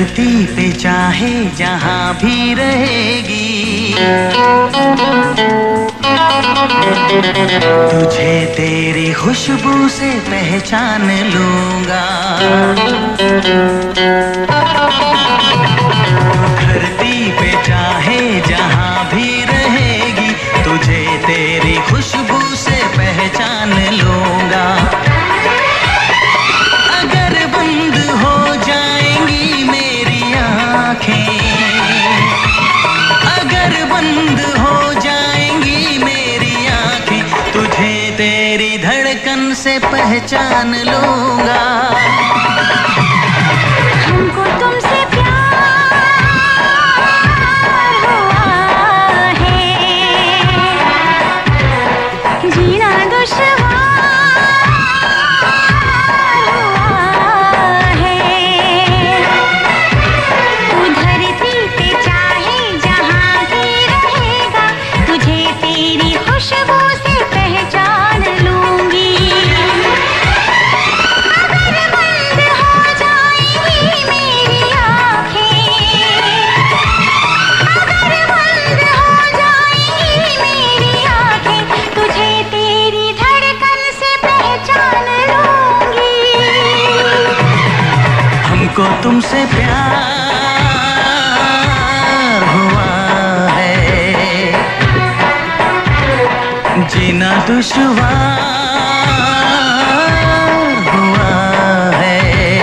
धरती पे चाहे जहाँ भी रहेगी, तुझे तेरी खुशबू से पहचान लूंगा। धरती पे चाहे जहाँ भी रहेगी, तुझे तेरी खुशबू से पहचान लूंगा। अगर बंद हो जाएंगी मेरी आँखें, अगर बंद हो जाएंगी मेरी आँखें, तुझे तेरी धड़कन से पहचान लूंगा। हमको तुमसे प्यार हुआ है, जीना दुश्वार हुआ है। तू धरती पे चाहे जहाँ भी रहेगा, तुझे तेरी खुशबू से पहचान लूंगी। अगर बंद हो जाएंगी मेरी आँखें, अगर बंद हो जाएंगी मेरी आँखें, तुझे तेरी धड़कन से पहचान लूंगी। हमको तुमसे प्यार हुआ है, जीना दुश्वार हुआ है।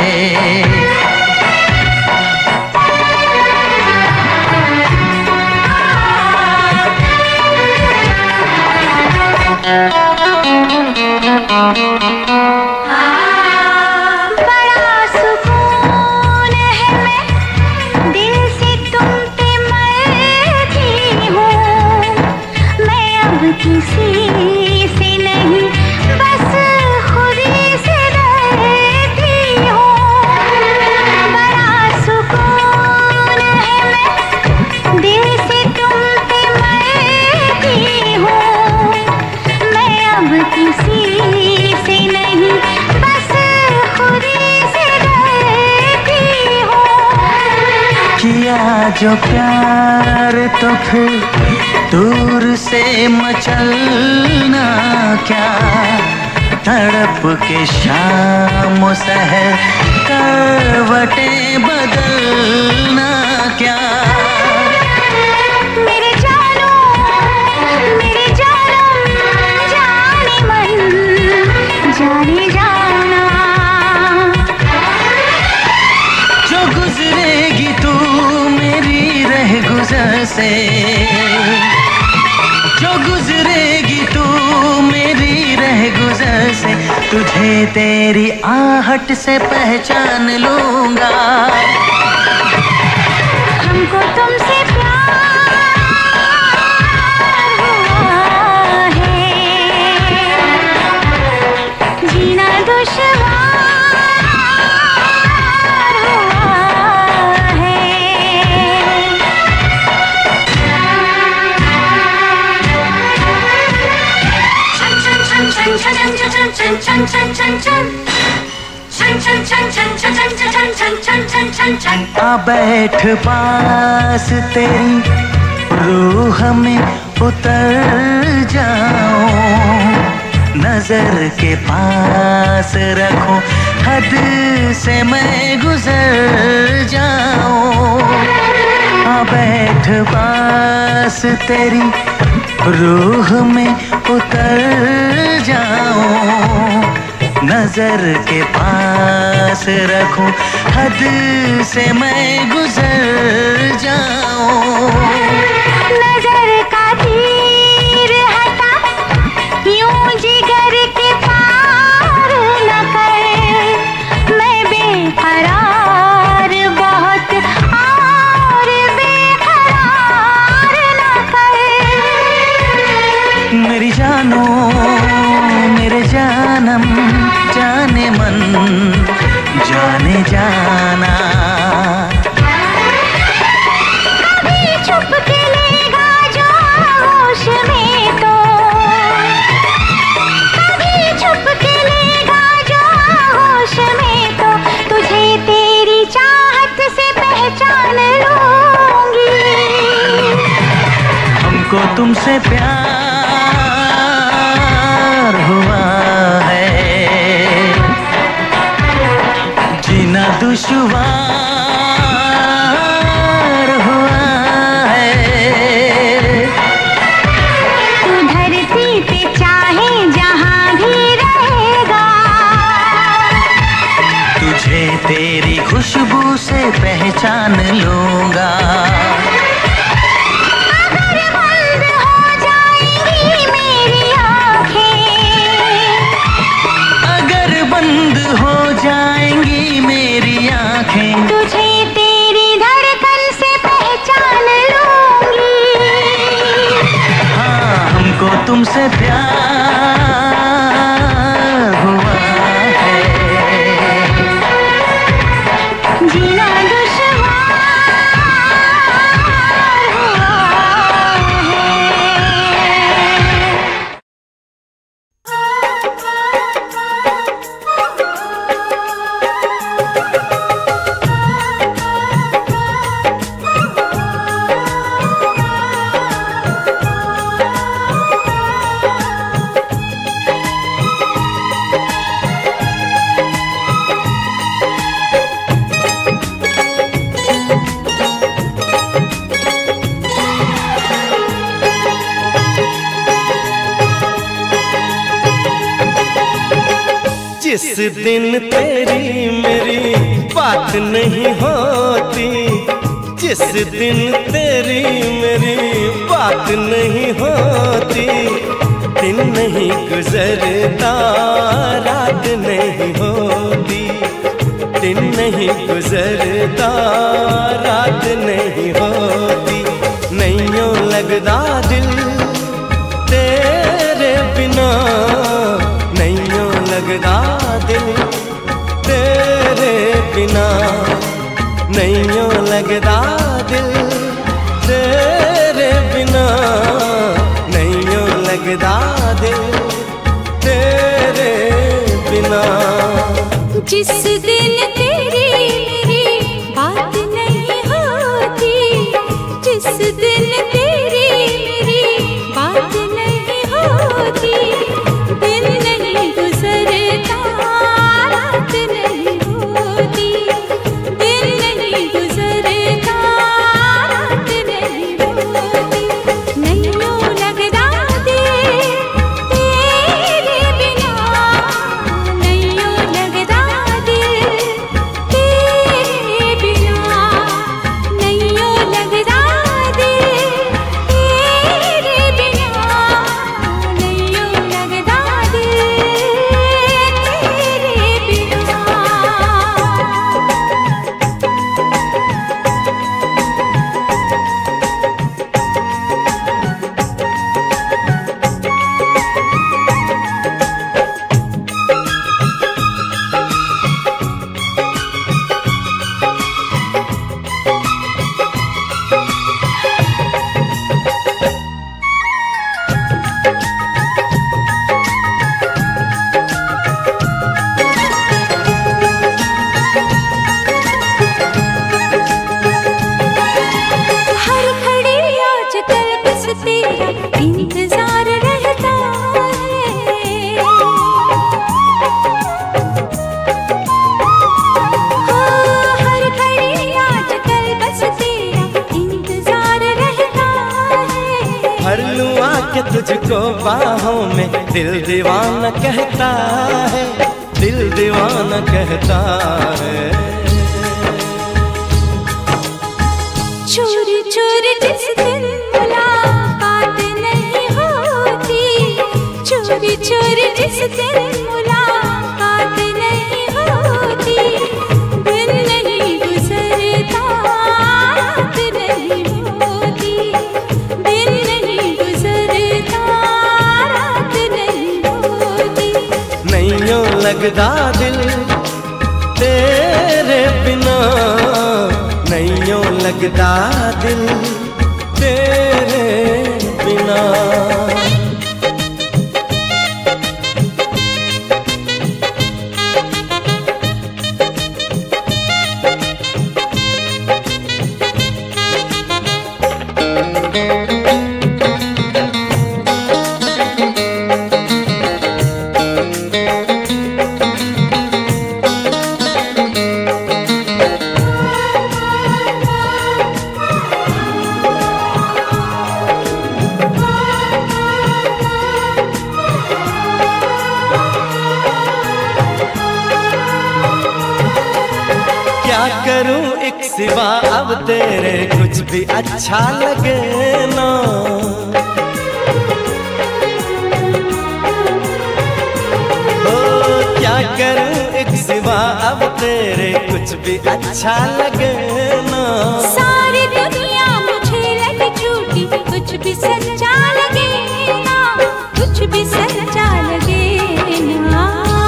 बड़ा सुकून है, मैं दिल से तुम पे मरती हूँ। मैं अब किसी से नहीं, बस खुद ही से डरती हूँ। बड़ा सुकून है, मैं दिल से तुम पे मरती हूँ। मैं अब किसी से नहीं, बस खुद ही से डरती हूँ। किया जो प्यार तो फिर दूर से मचलना क्या, तड़प के शाम सहर करवटें बदलना क्या। मेरे जानो जाने मन जाने जाना। जो गुजरेगी तू मेरी रह गुजर से, जो गुजरेगी तू मेरी रह गुजर से, तुझे तेरी आहट से पहचान लूंगा। हमको तुमसे प्यार हुआ है, जीना दुश्वार हुआ है। आ बैठ पास तेरी रूह में उतर जाऊं, नजर के पास रखूं, हद से मैं गुजर जाऊं। आ बैठ पास तेरी रूह में उतर जाऊं, नजर के पास रखूं, हद से मैं गुजर जाऊं। नजर का तीर हटा, यूं जिगर के पार न कर। मैं बेकरार बहुत और बेकरार न कर। मेरी जानो मेरे जानम जाने मन जाने जाना। कभी छुप के लेगा जो होश में, तो कभी छुप के लेगा जो होश में, तो तुझे तेरी चाहत से हमको तुमसे प्यार हुआ है, जीना दुश्वार हुआ है। तू धरती पे चाहे जहां भी रहेगा, तुझे तेरी खुशबू से पहचान लूंगा। तुझे तेरी धड़कन से पहचान लूंगी। हाँ, हमको तुमसे प्यार हुआ है, जीना दुश्वार हुआ है। जिस दिन तेरी मेरी बात नहीं होती, जिस दिन तेरी मेरी बात नहीं होती, दिन नहीं गुजरता रात नहीं होती, दिन नहीं गुजरता रात नहीं होती। नैयों लगदा दिल तेरे बिना, नैयों लगदा दिल तेरे बिना, नैयों लगदा दिल तेरे बिना, नैयों लगदा दिल तेरे बिना। जिस दिन तेरी मेरी बात नहीं होती, जिस दिन तेरी मेरी बात नहीं होती, दिन नहीं गुजरता रात नहीं होती, दिन नहीं गुजरता रात नहीं होती। नैयों लगदा दिल तेरे बिना, नैयों लगदा दिल तेरे बिना, नैयों लगदा दिल तेरे बिना, नैयों लगदा दिल तेरे बिना। हर घड़ी आजकल बस तेरा इंतजार रहता है, हाँ, हर घड़ी आजकल बस तेरा इंतजार रहता है। भर लूं आके तुझको बाहों में, दिल दीवाना कहता है, दिल दीवाना कहता है। चोरी चोरी जिस दिन मुलाकात नहीं होती, चोरी चोरी जिस दिन मुलाकात नहीं होती, दिन नहीं गुजरता रात नहीं होती, दिन नहीं गुजरता रात नहीं होती। नैयों लगदा दिल तेरे बिना, नैयों लगदा दिल तेरे बिना। एक सिवा अब तेरे कुछ भी अच्छा लगे ना। ओ क्या करूं एक सिवा अब तेरे कुछ भी अच्छा लगे ना। सारी दुनिया मुझे लगे झूठी, कुछ भी सच्चा लगे ना, कुछ भी सच्चा लगे ना।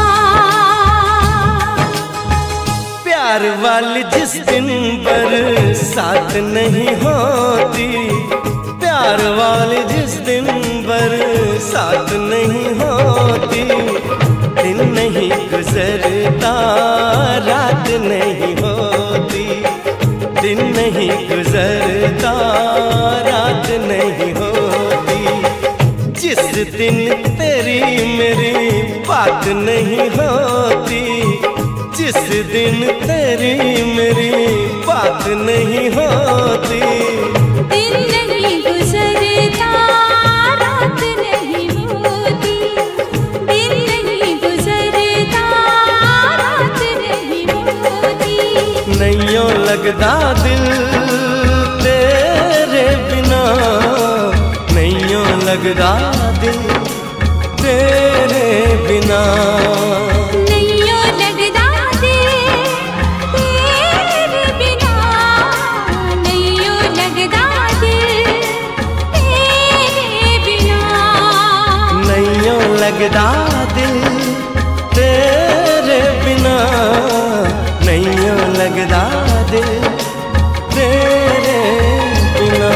प्यार वाली जिस दिन बरसात नहीं होती, प्यार वाली जिस दिन बरसात नहीं होती, दिन नहीं गुजरता रात नहीं होती, दिन नहीं गुजरता रात नहीं होती। जिस दिन तेरी मेरी बात नहीं होती, जिस दिन तेरी मेरी बात नहीं होती, दिन नहीं गुजरता रात नहीं होती, दिन नहीं गुजरता रात नहीं होती। नैयों लगदा दिल तेरे बिना, नैयों लगदा दिल तेरे बिना। लगदा दिल तेरे बिना, नैयों लगदा दिल तेरे बिना।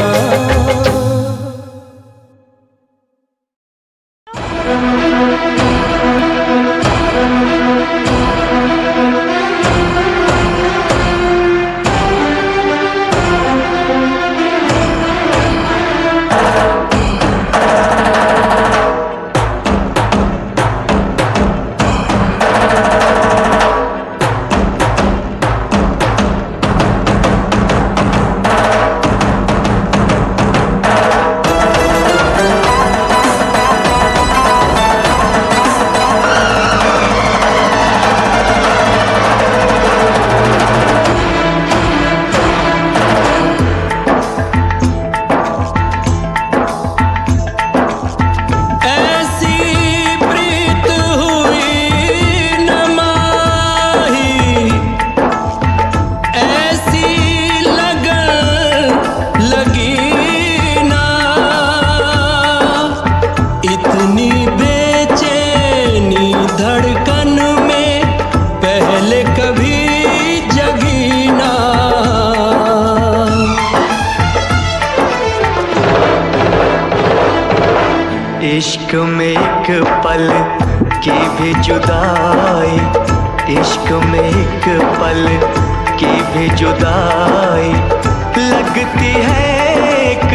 इश्क में एक पल की भी जुदाई, इश्क में एक पल की भी जुदाई लगती है एक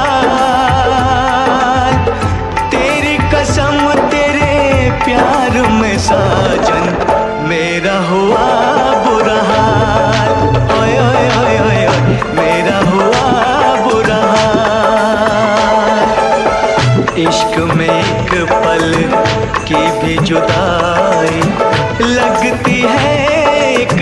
साल। तेरी कसम तेरे प्यार में साजन मेरा हुआ बुरा हाल, ओए ओए ओए ओए मेरा हुआ बुरा हाल। इश्क में एक पल की भी जुदाई लगती है एक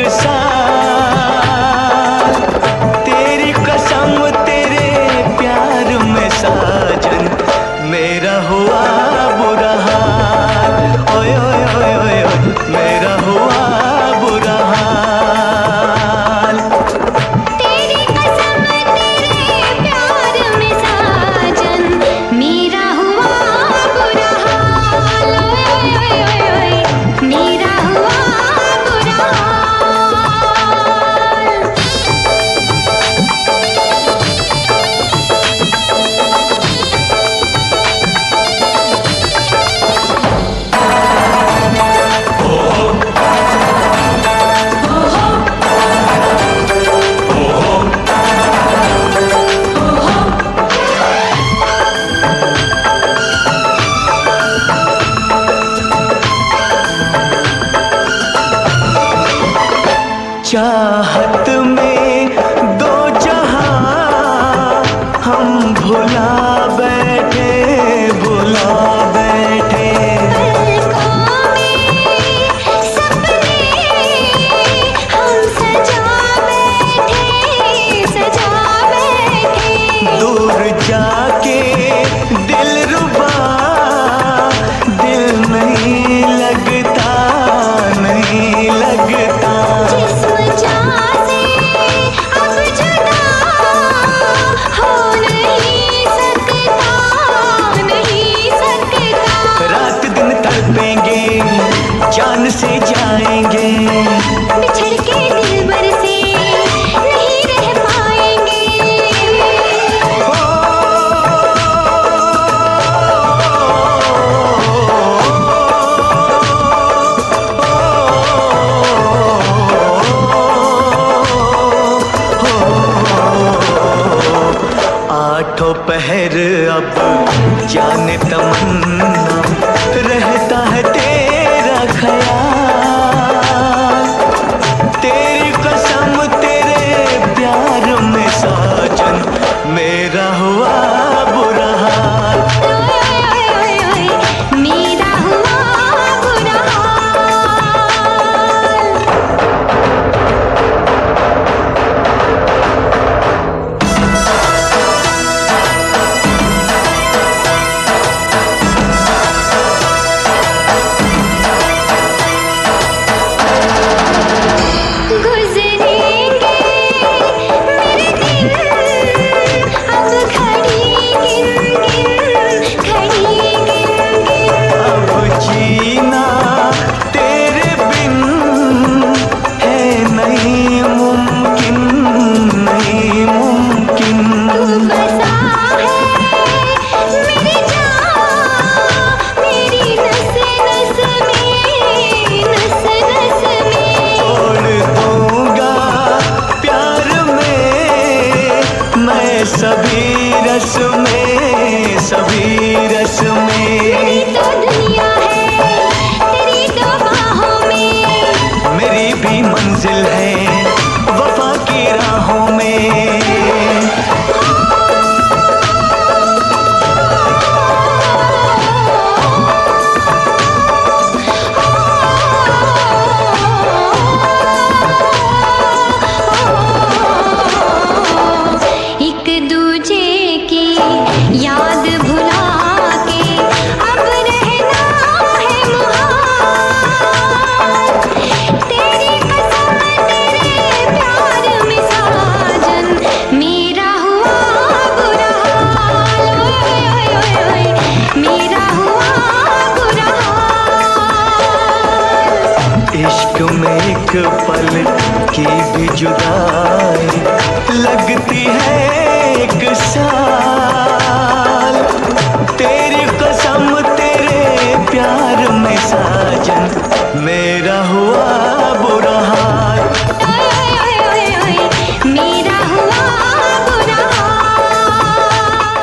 साल। तेरी कसम तेरे प्यार में साजन मेरा हुआ बुरा हाल, ओए ओए ओए ओए मेरा हुआ बुरा हाल। तेरी कसम तेरे प्यार में साजन मेरा हुआ बुरा हाल, ओए ओए ओए ओए मेरा हुआ बुरा जाने तमन्ना रहता है तेरा ख्याल। तेरी कसम तेरे प्यार में साजन मेरा हुआ बुरा हाल। मेरा हुआ बुरा सभी रस में। तेरी तो दुनिया है, तेरी तो बाहों में, मेरी भी मंजिल है वफा की राहों में। एक दूजे की याद भुला के अब रहना है मुहाल। तेरी कसम तेरे प्यार में साजन मेरा हुआ बुरा हाल। मेरा हुआ बुरा हाल। इश्क में एक पल की भी जुदाई लगती है एक साल। तेरी कसम तेरे प्यार में साजन मेरा हुआ बुरा हाल। मेरा हुआ बुरा हाल।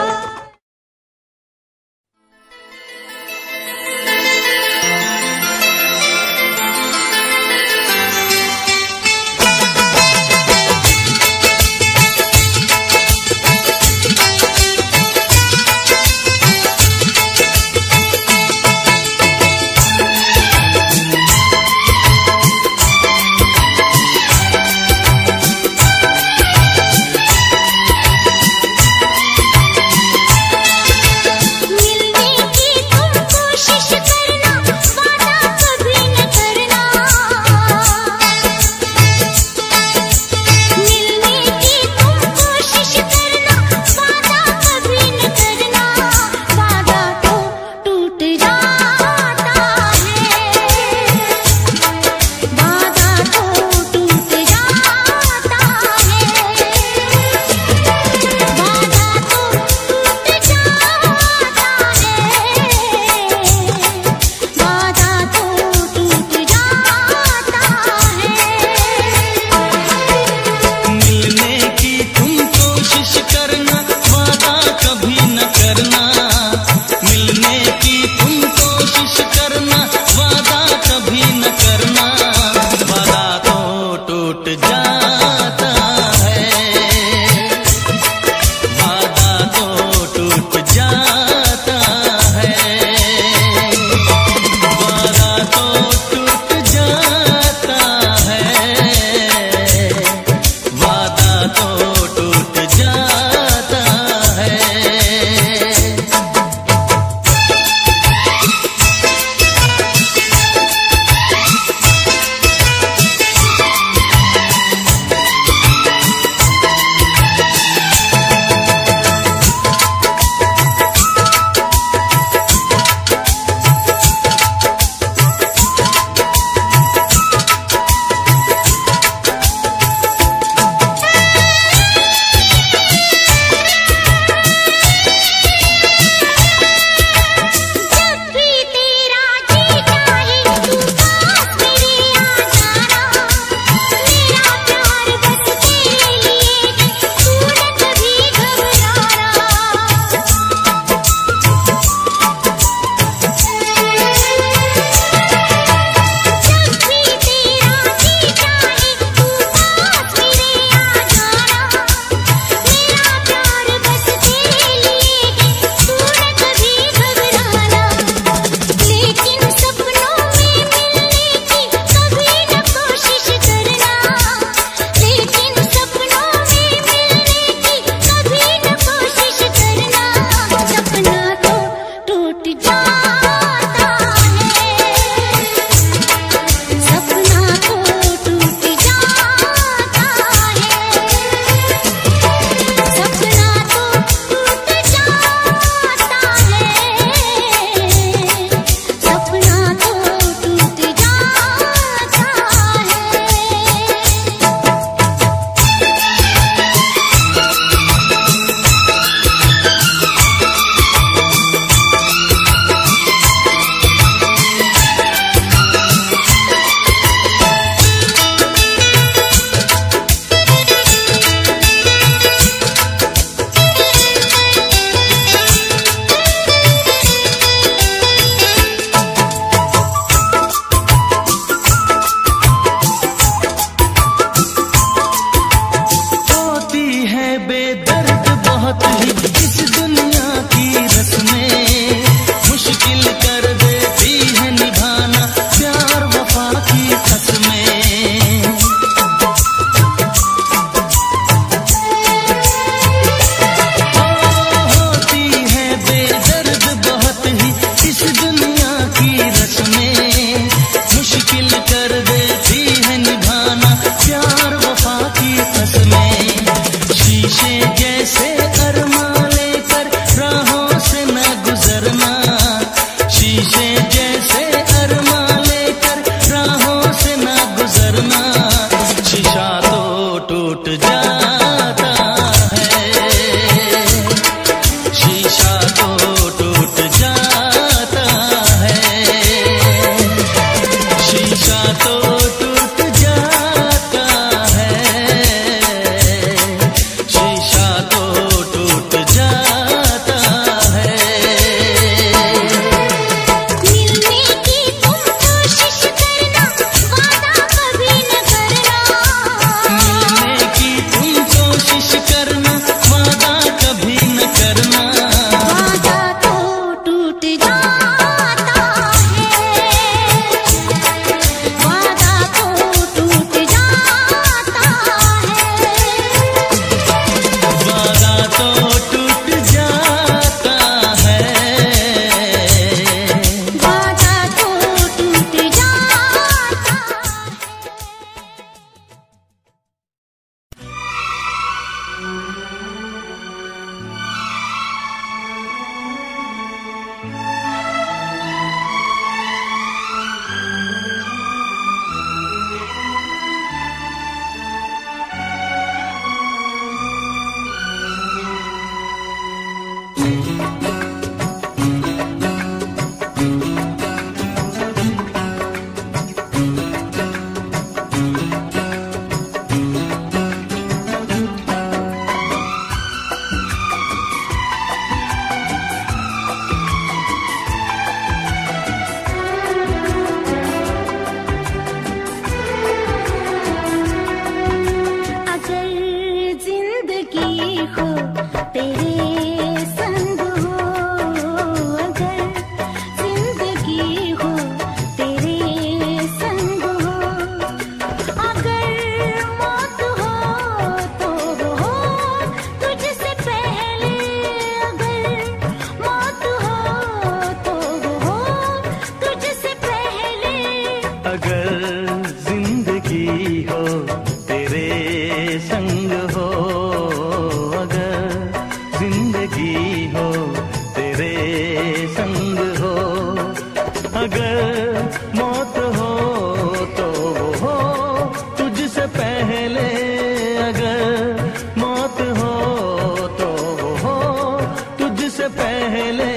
अगर मौत हो तो वो हो तुझसे पहले, अगर मौत हो तो वो हो तुझसे पहले।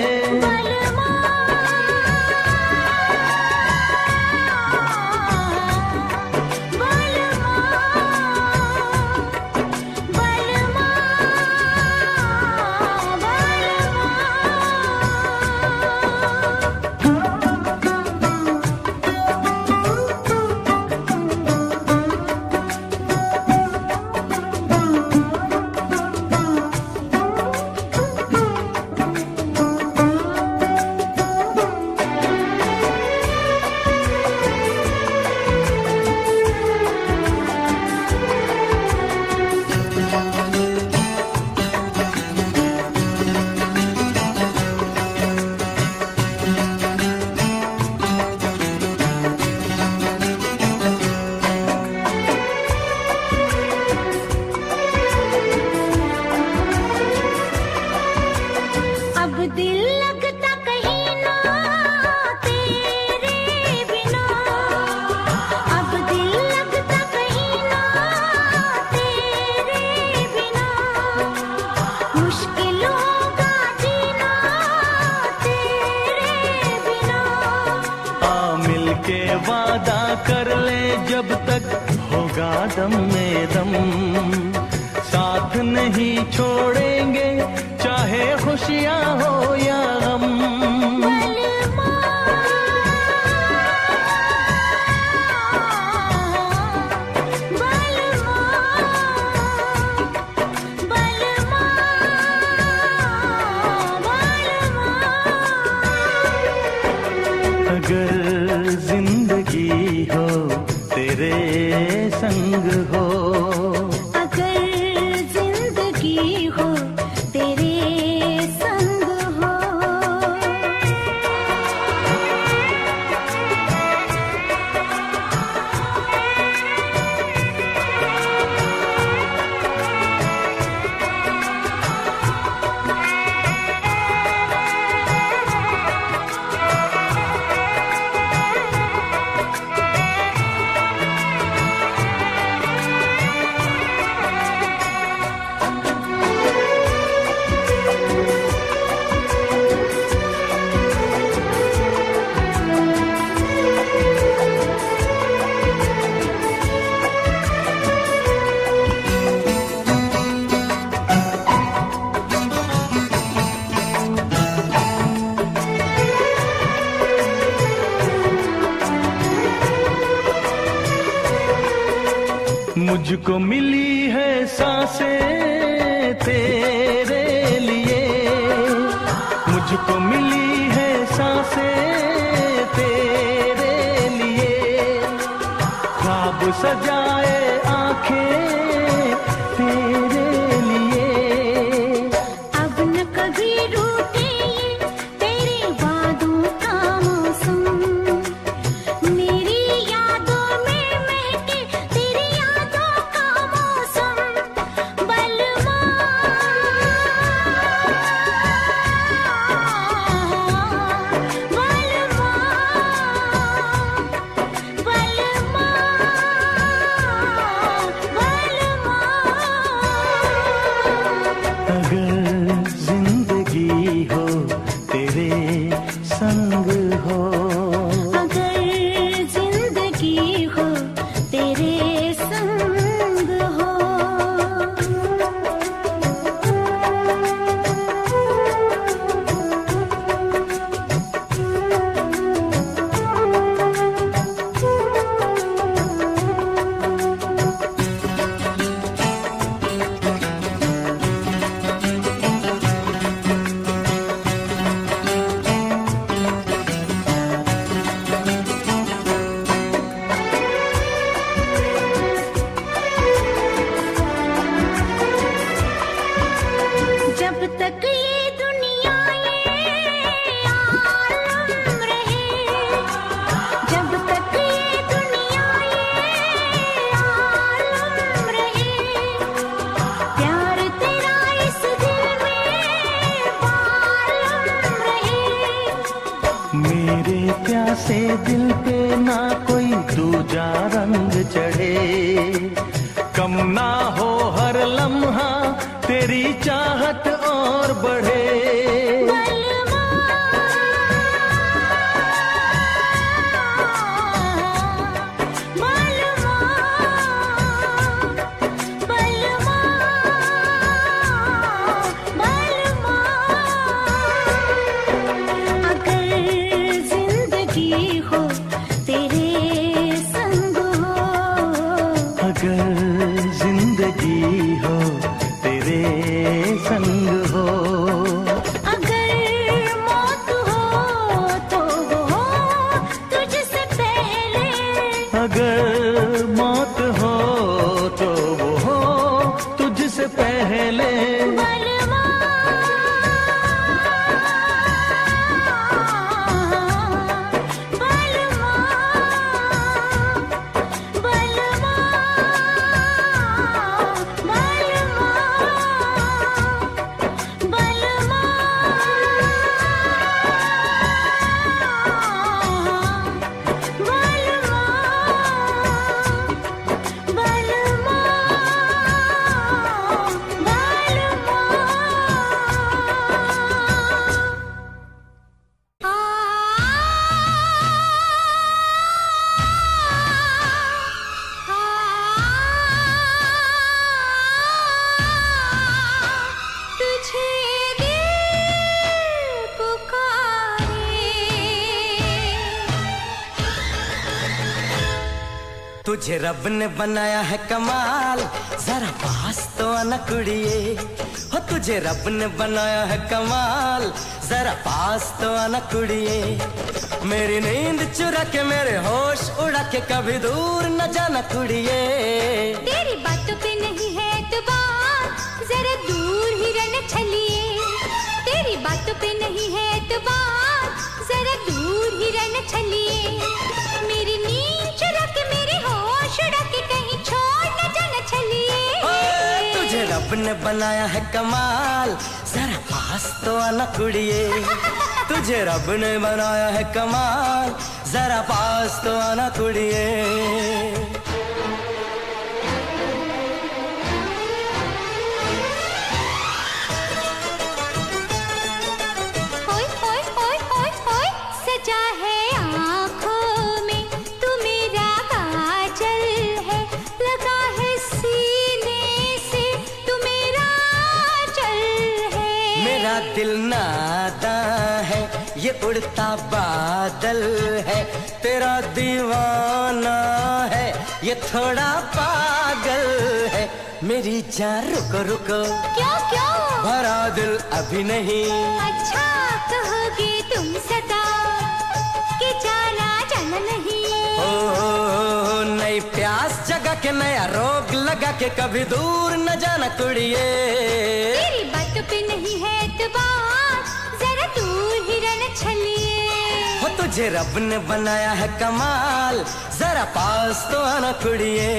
वादा कर ले जब तक होगा दम में दम, साथ नहीं छोड़ेंगे चाहे खुशियां हो या गम। अगर जिंदगी हो तेरे संग हो, अगर जिंदगी हो तेरे संग हो, मुझको मिली है सांसें तेरे लिए, मुझको मिली है सांसें तेरे लिए, ख्वाब सजाए आंखें तेरे लिए। अब न कभी रूठे तेरे वादों का मौसम, मेरी यादों में महके तेरी यादों का मौसम। बलमा बलमा बलमा बलमा मेरे प्यासे दिल पे ना कोई दूजा रंग चढ़े, कम ना हो हर लम्हा तेरी चाहत और बढ़े। अगर मौत हो तो वो हो तुझसे पहले। बलमा बलमा बलमा बलमा बलमा तुझे रब ने बनाया है कमाल, जरा पास तो आना कुड़िए। हो तुझे रब ने बनाया है कमाल, जरा पास तो आना कुड़िए। मेरी नींद चुरा के मेरे होश उड़ा के कभी दूर न जाना कुड़िए। तेरी बातों पे नहीं है एतबार, जरा दूर ही रहना छलिए। तेरी बातों पे नहीं है एतबार, जरा दूर ही रहना छलिए। मेरी नींद चुरा के मेरे होश उड़ा के कहीं छोड़ न जाना छलिए। तुझे रब ने बनाया है कमाल, जरा पास तो आना कुड़िए। तुझे रब ने बनाया है कमाल, जरा पास तो आना कुड़िए। सजा है आँखों में तू मेरा काजल है, लगा है सीने से तू मेरा चल है। मेरा दिल नादां है ये उड़ता बादल है, तेरा दीवाना है ये थोड़ा पागल है। मेरी जान रुको रुको, क्यों क्यों भरा दिल अभी नहीं। अच्छा कहोगे तुम सदा कि जाना जाना नहीं। ओ नई प्यास जगा के नया रोग लगा के कभी दूर न जाना कुड़िए। तेरी बातों पे नहीं है एतबार, जरा दूर ही रहना छलिए। हो तुझे रब ने बनाया है कमाल, जरा पास तो आना कुड़िए।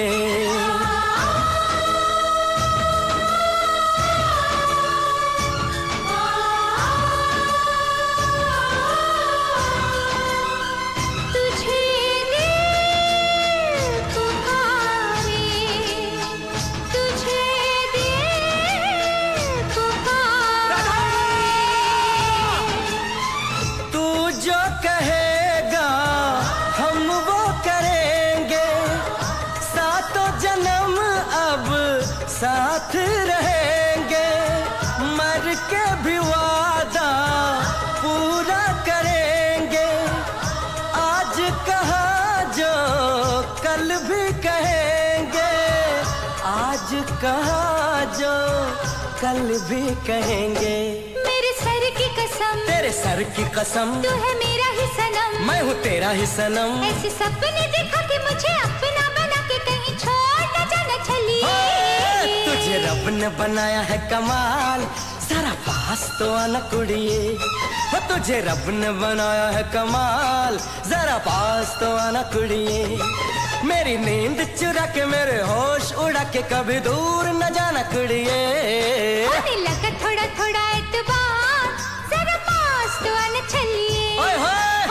साथ रहेंगे मर के भी वादा पूरा करेंगे। आज कहा जो कल भी कहेंगे, आज कहा जो कल भी कहेंगे। मेरे सर की कसम, तेरे सर की कसम, तू है मेरा ही सनम, मैं हूँ तेरा ही सनम। ऐसे सपने देखा कि मुझे अपना बना के कहीं छोड़ न जाना छलिए। तुझे रब ने बनाया है कमाल, जरा पास तो आना कुड़िए। हो तुझे रब ने बनाया है कमाल, जरा पास तो आना कुड़िए। मेरी नींद चुरा के मेरे होश उड़ा के कभी दूर न जाना कुड़िए। होने लगा थोड़ा थोड़ा एतबार, जरा पास तो आना छलिए। ओए होए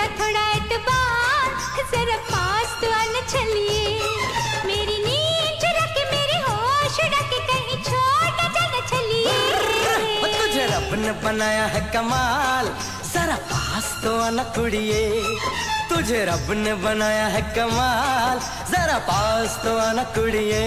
थोड़ा थोड़ा एतबार, जरा पास तो आना चलिए। मेरी नींद चुरा के मेरे होश उड़ा के कहीं छोड़ न जाना चलिए। तुझे रब ने बनाया है कमाल, जरा पास तो आना कुड़िए। तुझे रब ने बनाया है कमाल, जरा पास तो आना कुड़िए।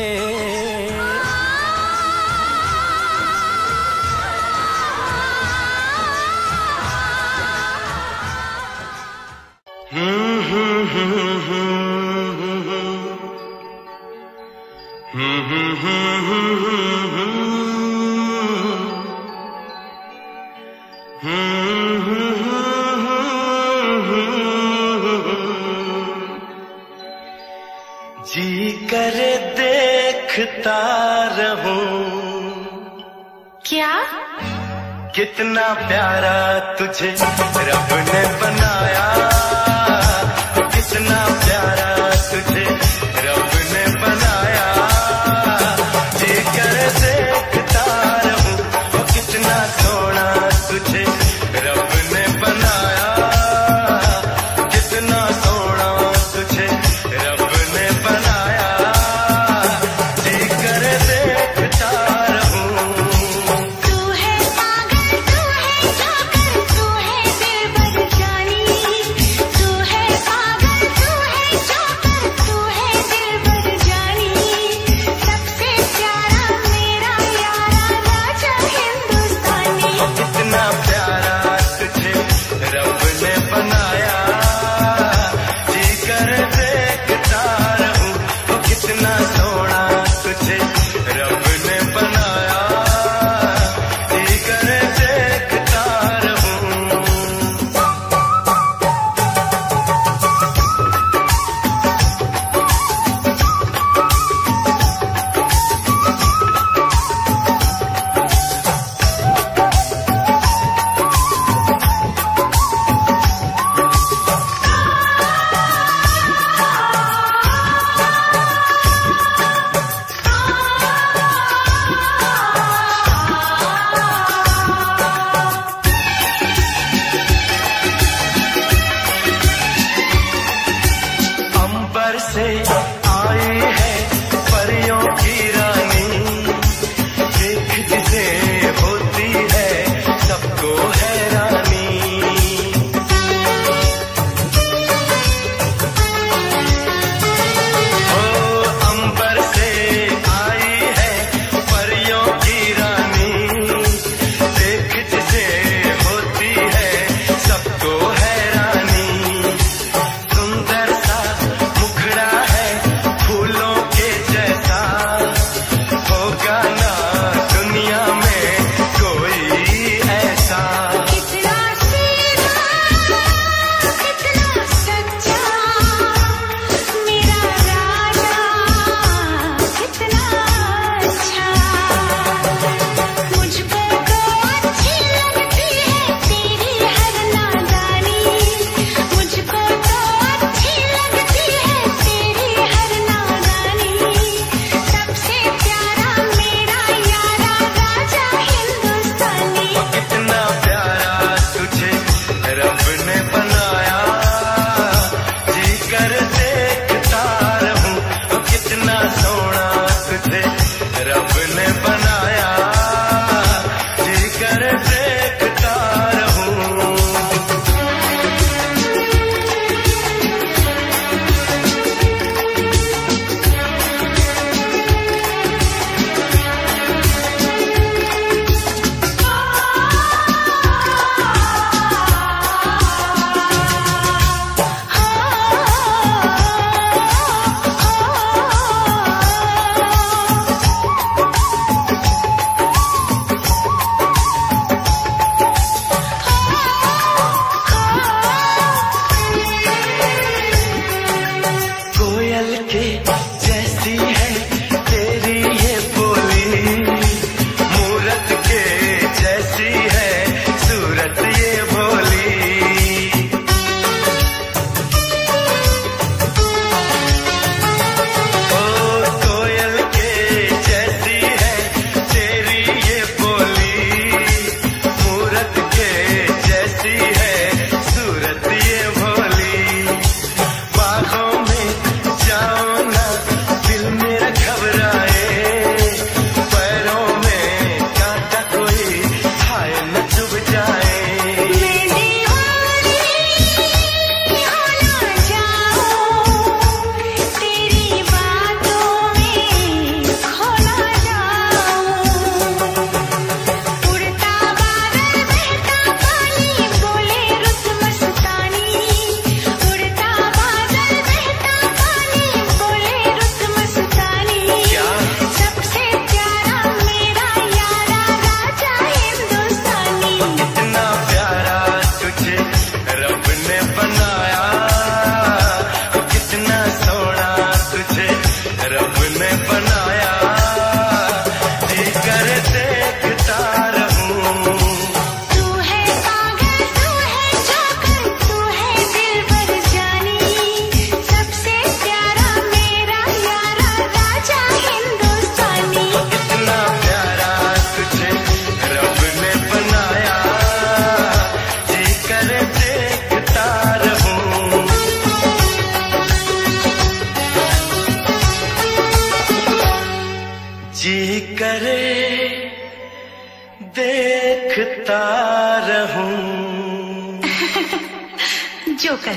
जी करे देखता रहूं, क्या? कितना प्यारा तुझे रब ने बनाया, कितना प्यारा तुझे रब ने बनाया। जी करे देखता रहूं, वो कितना सोना तुझे रब ने बनाया, कितना सोना तुझे रब ने बनाया। जी करे देखता रहूं। तू है पागल, तू है जागल, तू है दिलबर, जोकर।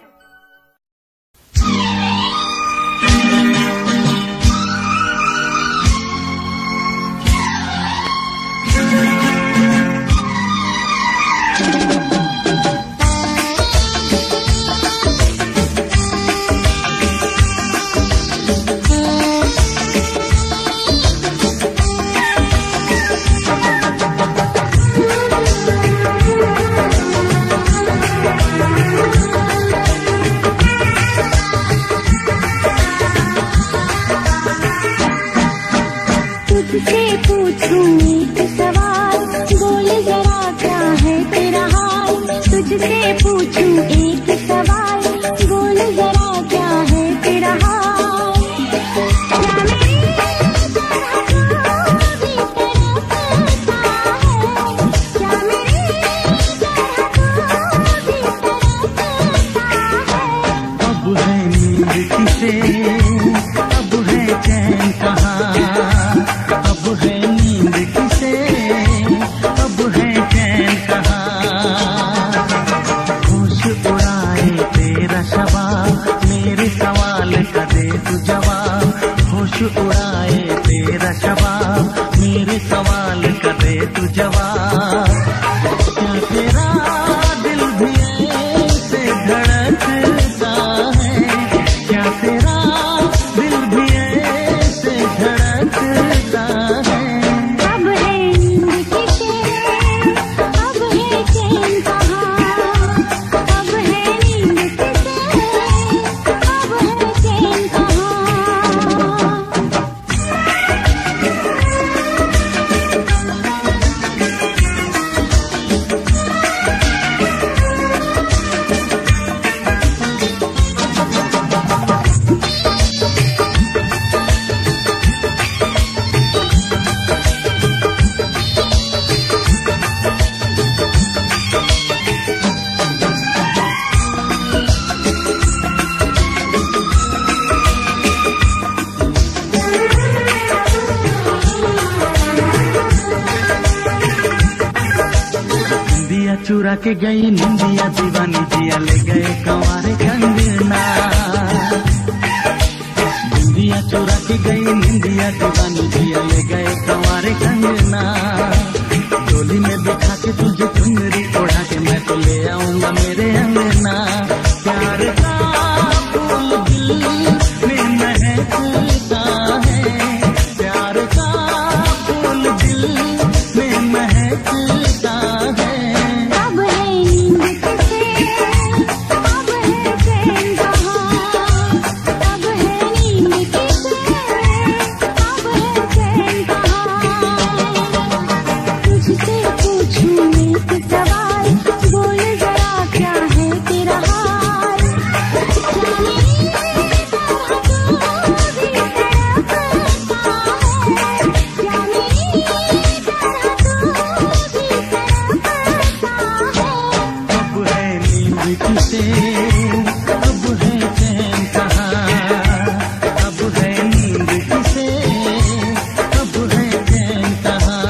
तुझसे पूछूं एक सवाल, बोल जरा क्या है तेरा हाल। तुझसे पूछूं एक सवाल, बोल जरा क्या है तेरा हाल। क्या मेरी तरह भी तरसता है, क्या मेरी तरह भी तरसता है। अब है नींद किसे, अब है चैन कहाँ। अब है नींद किसे, अब है चैन कहाँ। होश उड़ाए तेरा शवाब, मेरे सवाल का दे तू जवाब। होश उड़ाए तेरा शवाब, मेरे सवाल का दे तू जवाब। क्या तेरा दिल भी ऐसे धड़कता है, क्या तेरा दिल भी ऐसे धड़कता है। अब है नींद किसे, अब है चैन कहाँ। अब है नींद किसे, अब है चैन कहाँ। दिया चुरा के गई निंदिया, दीवानी जिया ले गए कंवारे कंगना। दिया चुरा के गई निंदिया, दीवानी जिया ले गए कंवारे कंगना। डोली में बिठा के तुझे चुनरी ओढ़ा के मैं तो ले आऊंगा मेरे अंगना। प्यार का फूल दिल में महकता है, प्यार का फूल दिल में महकता है। अब है नींद किसे, अब है चैन कहाँ। अब है नींद किसे, अब है चैन कहाँ। तुझसे पूछूं एक सवाल, बोल जरा क्या है तेरा हाल। क्या मेरी तरह भी तरसता है, क्या मेरी तरह भी तरसता है। अब है नींद किसे, अब है चैन कहाँ। अब है नींद किसे, अब है चैन कहाँ।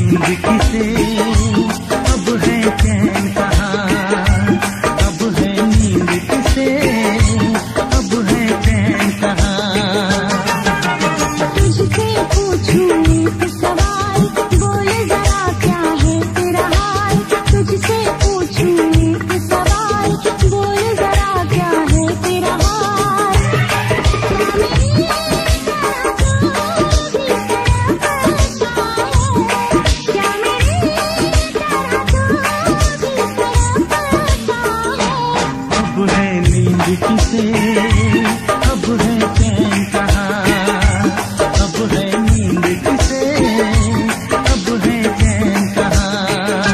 नींद किसे, अब है चैन कहाँ, अब है नींद किसे, अब है चैन कहाँ। तुझसे पूछूं एक सवाल, बोल जरा क्या है तेरा हाल। तुझसे पूछूं एक सवाल, बोल जरा क्या है तेरा हाल। क्या मेरी तरह तू भी तड़पता है। अब है नींद किसे, अब है चैन कहाँ, अब है नींद किसे, अब है चैन कहाँ।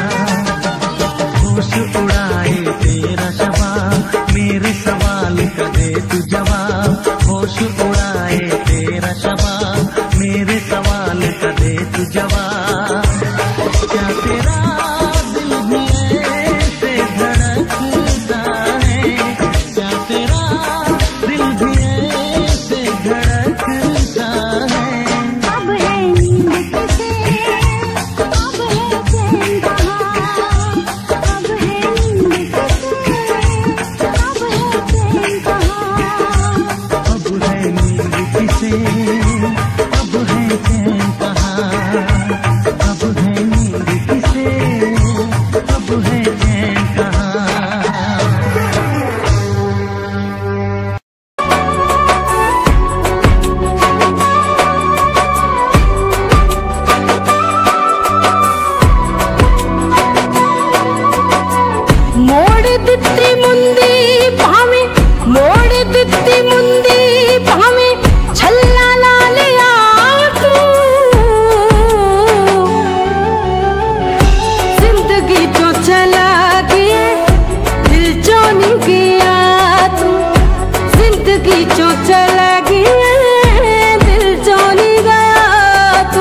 होश उड़ाए तेरा शबाब, मेरे सवाल का दे तू जवाब। होश उड़ाए तेरा शबाब, मेरे सवाल का दे तू जवाब। क्या तेरा दिल भी ऐसे धड़कता है, क्या तेरा दिल भी ऐसे धड़कता है। अब है नींद किसे, अब है चैन कहाँ। अब है नींद किसे, अब है चैन कहाँ। अब है नींद किसे, अब है चैन कहाँ, अब है नींद किसे, अब है चैन कहाँ। मोड़ दित्ती मुंदी भावे, मोड़ दित्ती मुंदी भावे, छल्ला लालिया तू। जिंदगी जो चला गया, दिल जो नहीं गया तू। जिंदगी जो चला गया, दिल जो नहीं गया तू।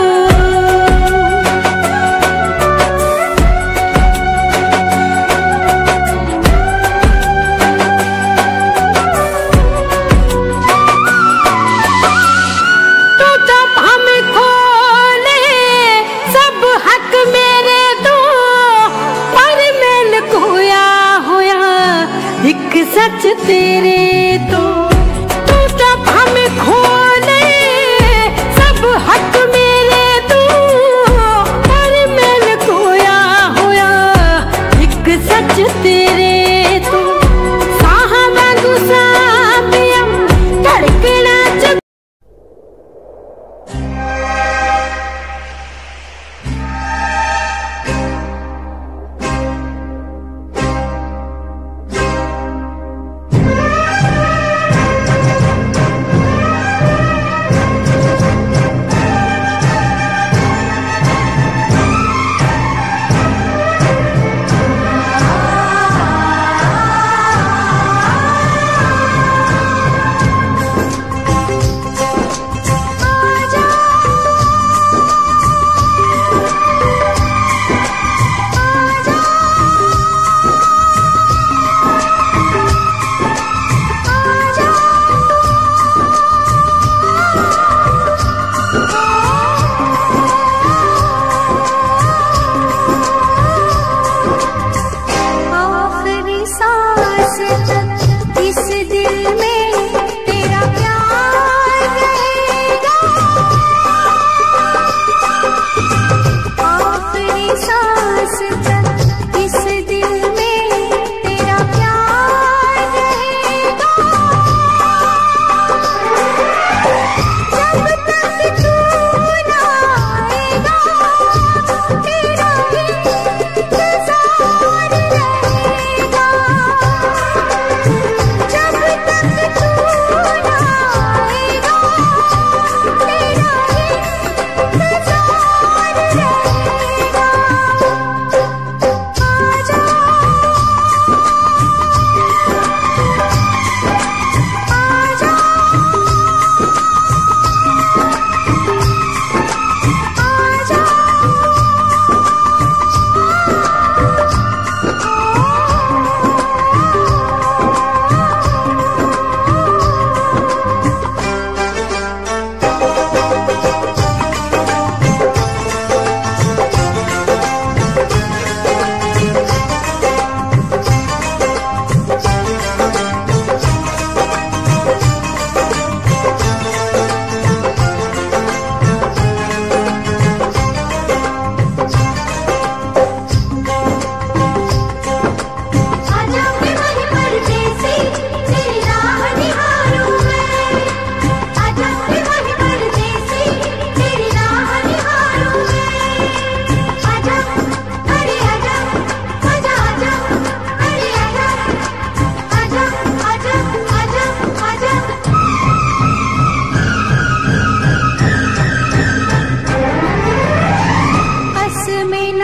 तू जब हमें खोले सब हक मेरे दो, पर मैंने खोया होया एक सच तेरे तो। तू जब हमें खोले सब हक मेरे दो, पर मैंने खोया होया एक सच तेरे तो। साहबा गुसाबिया धड़कना च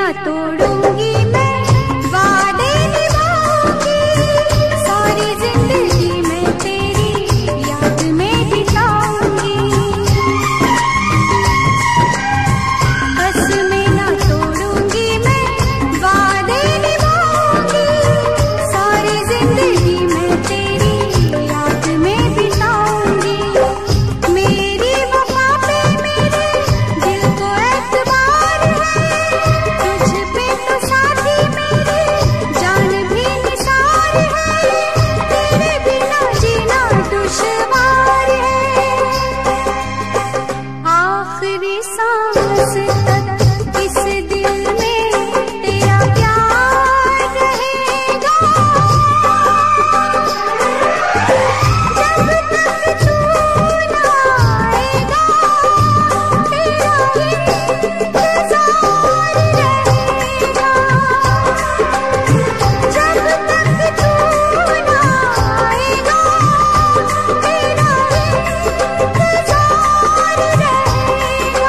ना तोड़ूंगी मैं वादे निभाऊंगी, सारी जिंदगी मैं तेरी याद में बिताऊंगी। कसमें ना तोड़ूंगी मैं वादे निभाऊंगी, सारी जिंदगी मैं तेरी याद में बिताऊंगी। मेरी वफा पे मेरे दिल को एतबार है, तुझ पे तो साथी मेरे जान भी निसार है, तेरे बिना जीना दुश्वार है। आखिरी सांस तक इस दिल में तेरा प्यार रहेगा, जब तक तू ना आएगा तेरा इंतजार रहेगा, जब तक तू ना आएगा तेरा इंतजार रहेगा।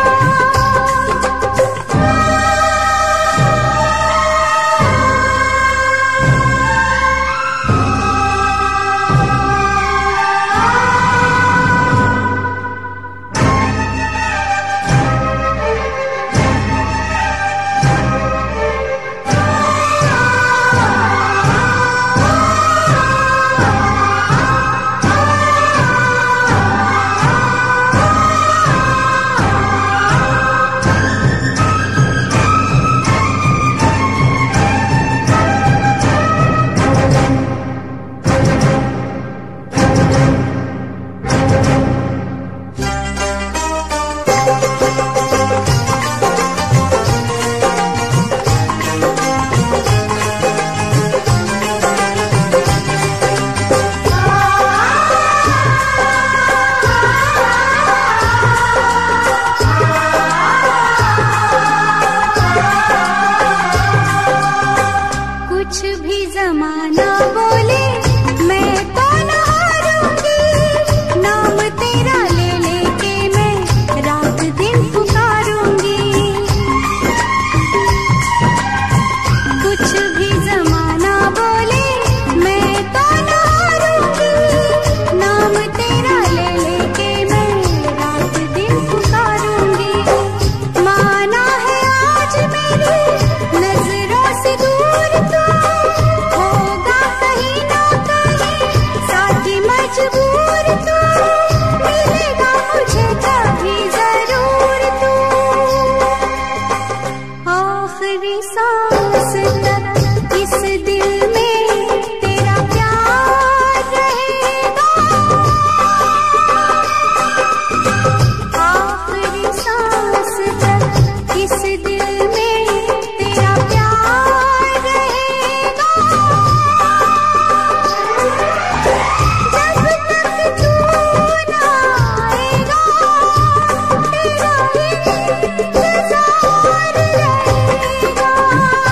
कुछ भी जमाना बोले मैं तो न हारूंगी, नाम तेरा ले लेके मैं रात दिन पुकारूंगी। कुछ भी जमाना बोले मैं तो न हारूंगी, नाम तेरा ले लेके मैं रात दिन पुकारूंगी। माना है आज मेरी नजरों से दूर तू, होगा कहीं ना कहीं साथी मजबूर तू, मिलेगा मुझे कभी जरूर तू। आखिरी सांस तक इस दिल में तेरा प्यार रहेगा, आखिरी सांस तक इस दिल में तेरा प्यार रहेगा, जब तक तू ना आएगा तेरा इंतजार रहेगा।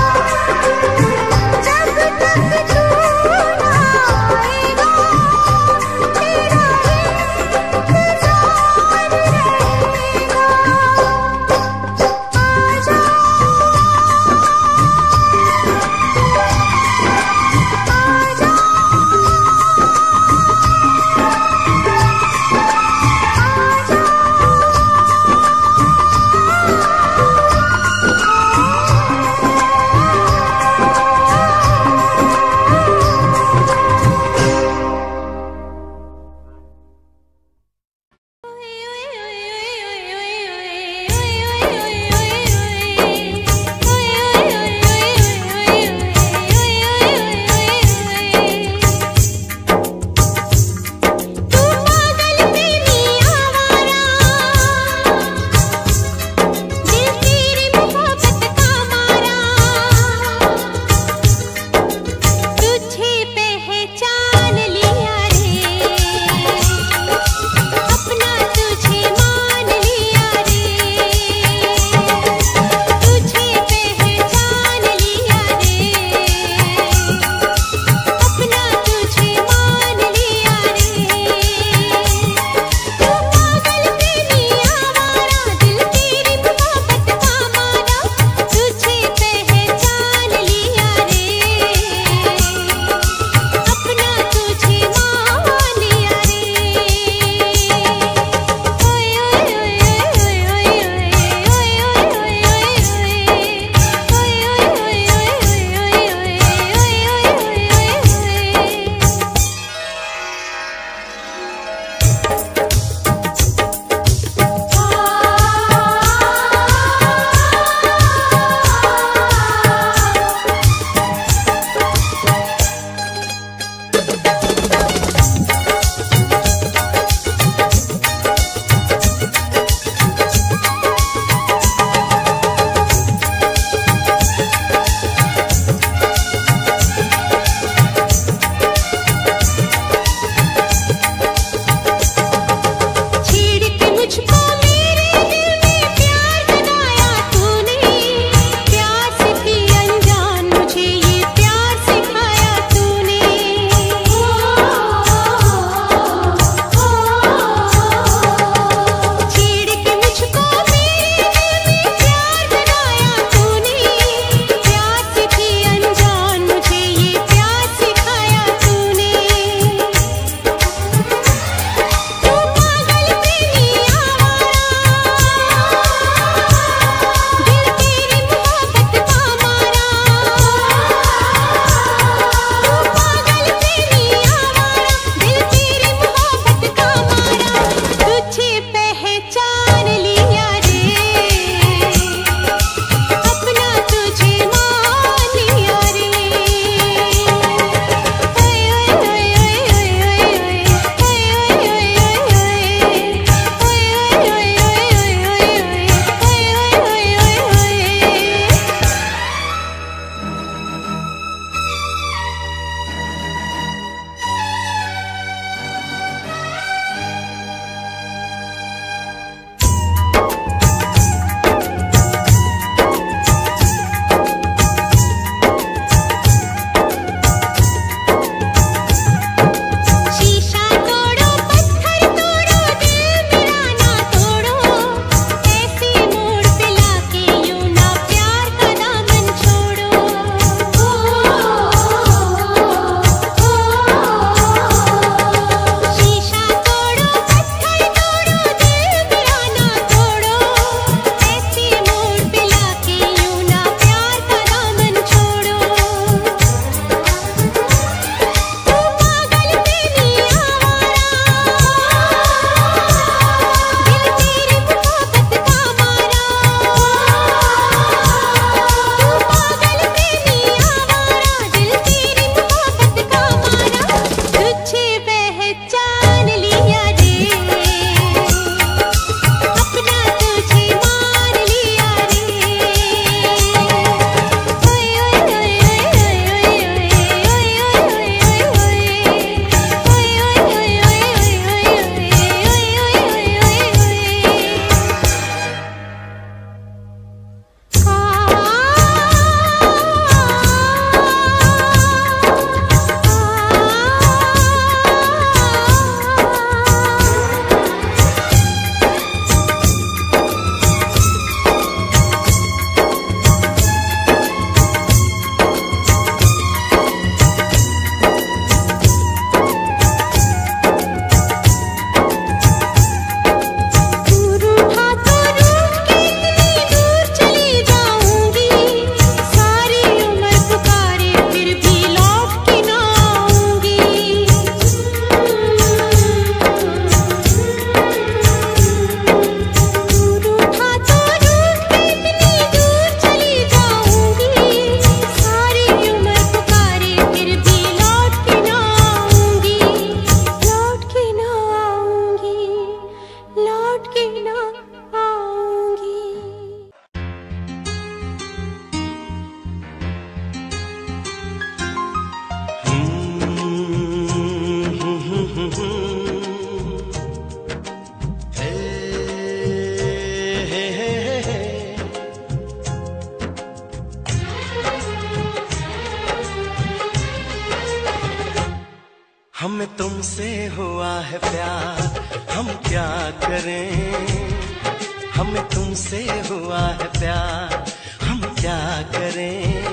हमें तुमसे हुआ है प्यार, हम क्या करें। हमें तुमसे हुआ है प्यार, हम क्या करें।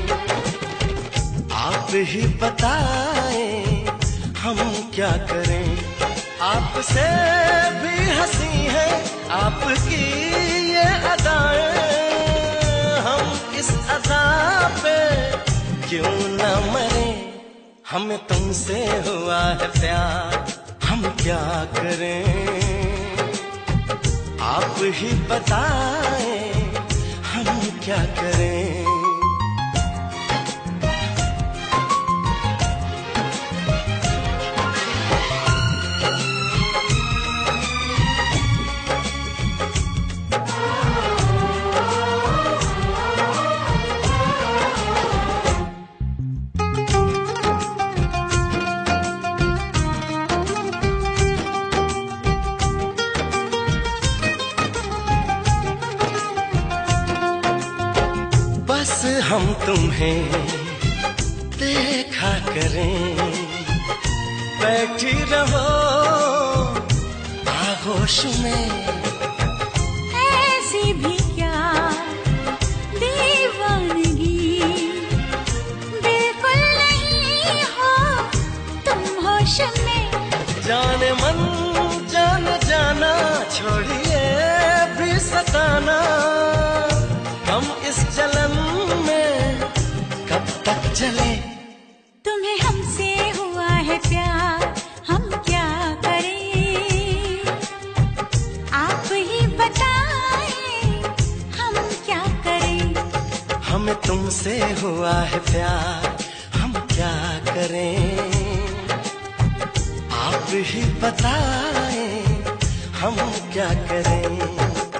आप ही बताएं हम क्या करें। आपसे भी हंसी है आपकी ये अदाएं, हम इस अदा पे क्यों न मरे। हमें तुमसे हुआ है प्यार, हम क्या करें। आप ही बताएं हम क्या करें। बस हम तुम्हें देखा करें, बैठी रहो आगोश में। ऐसी भी क्या दीवानगी, बिल्कुल नहीं हो तुम होश में। जाने मन जाने जाना, छोड़िए भी सताना। हम इस जलन में कब तक चले। तुम्हें हमसे हुआ है प्यार, हम क्या करें। आप ही बताएं हम क्या करें। हमें तुमसे हुआ है प्यार, हम क्या करें। आप ही बताएं हम क्या करें।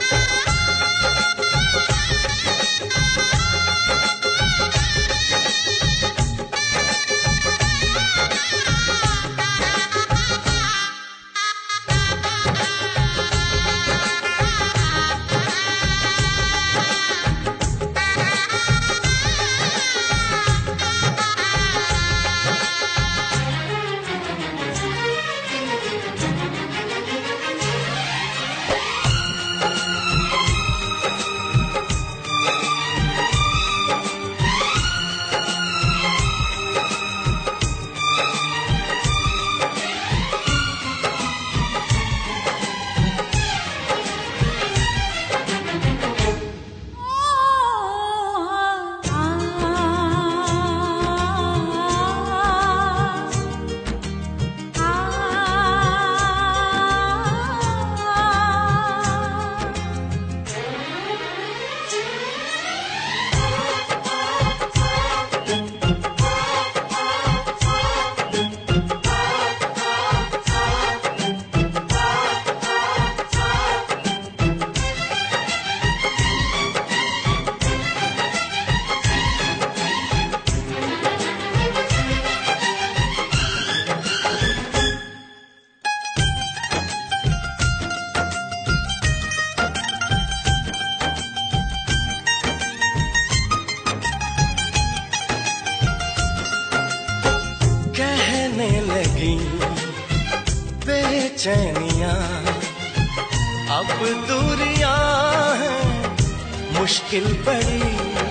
बेचैनियां अब दूरियां हैं मुश्किल बड़ी।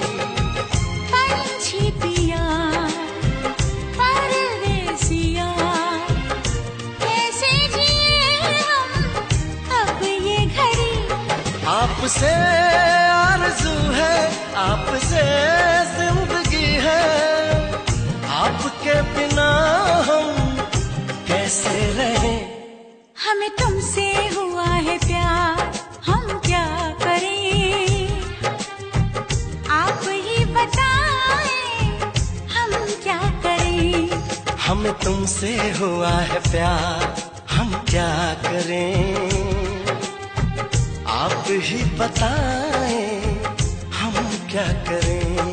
पंछी पिया परदेसिया, कैसे जिए हम अब ये घड़ी। आपसे आरज़ू है, आपसे जिंदगी है, आपके बिना हम कैसे रहें। हमें तुमसे हुआ है प्यार, हम क्या करें। आप ही बताएं हम क्या करें। हमें तुमसे हुआ है प्यार, हम क्या करें। आप ही बताएं हम क्या करें।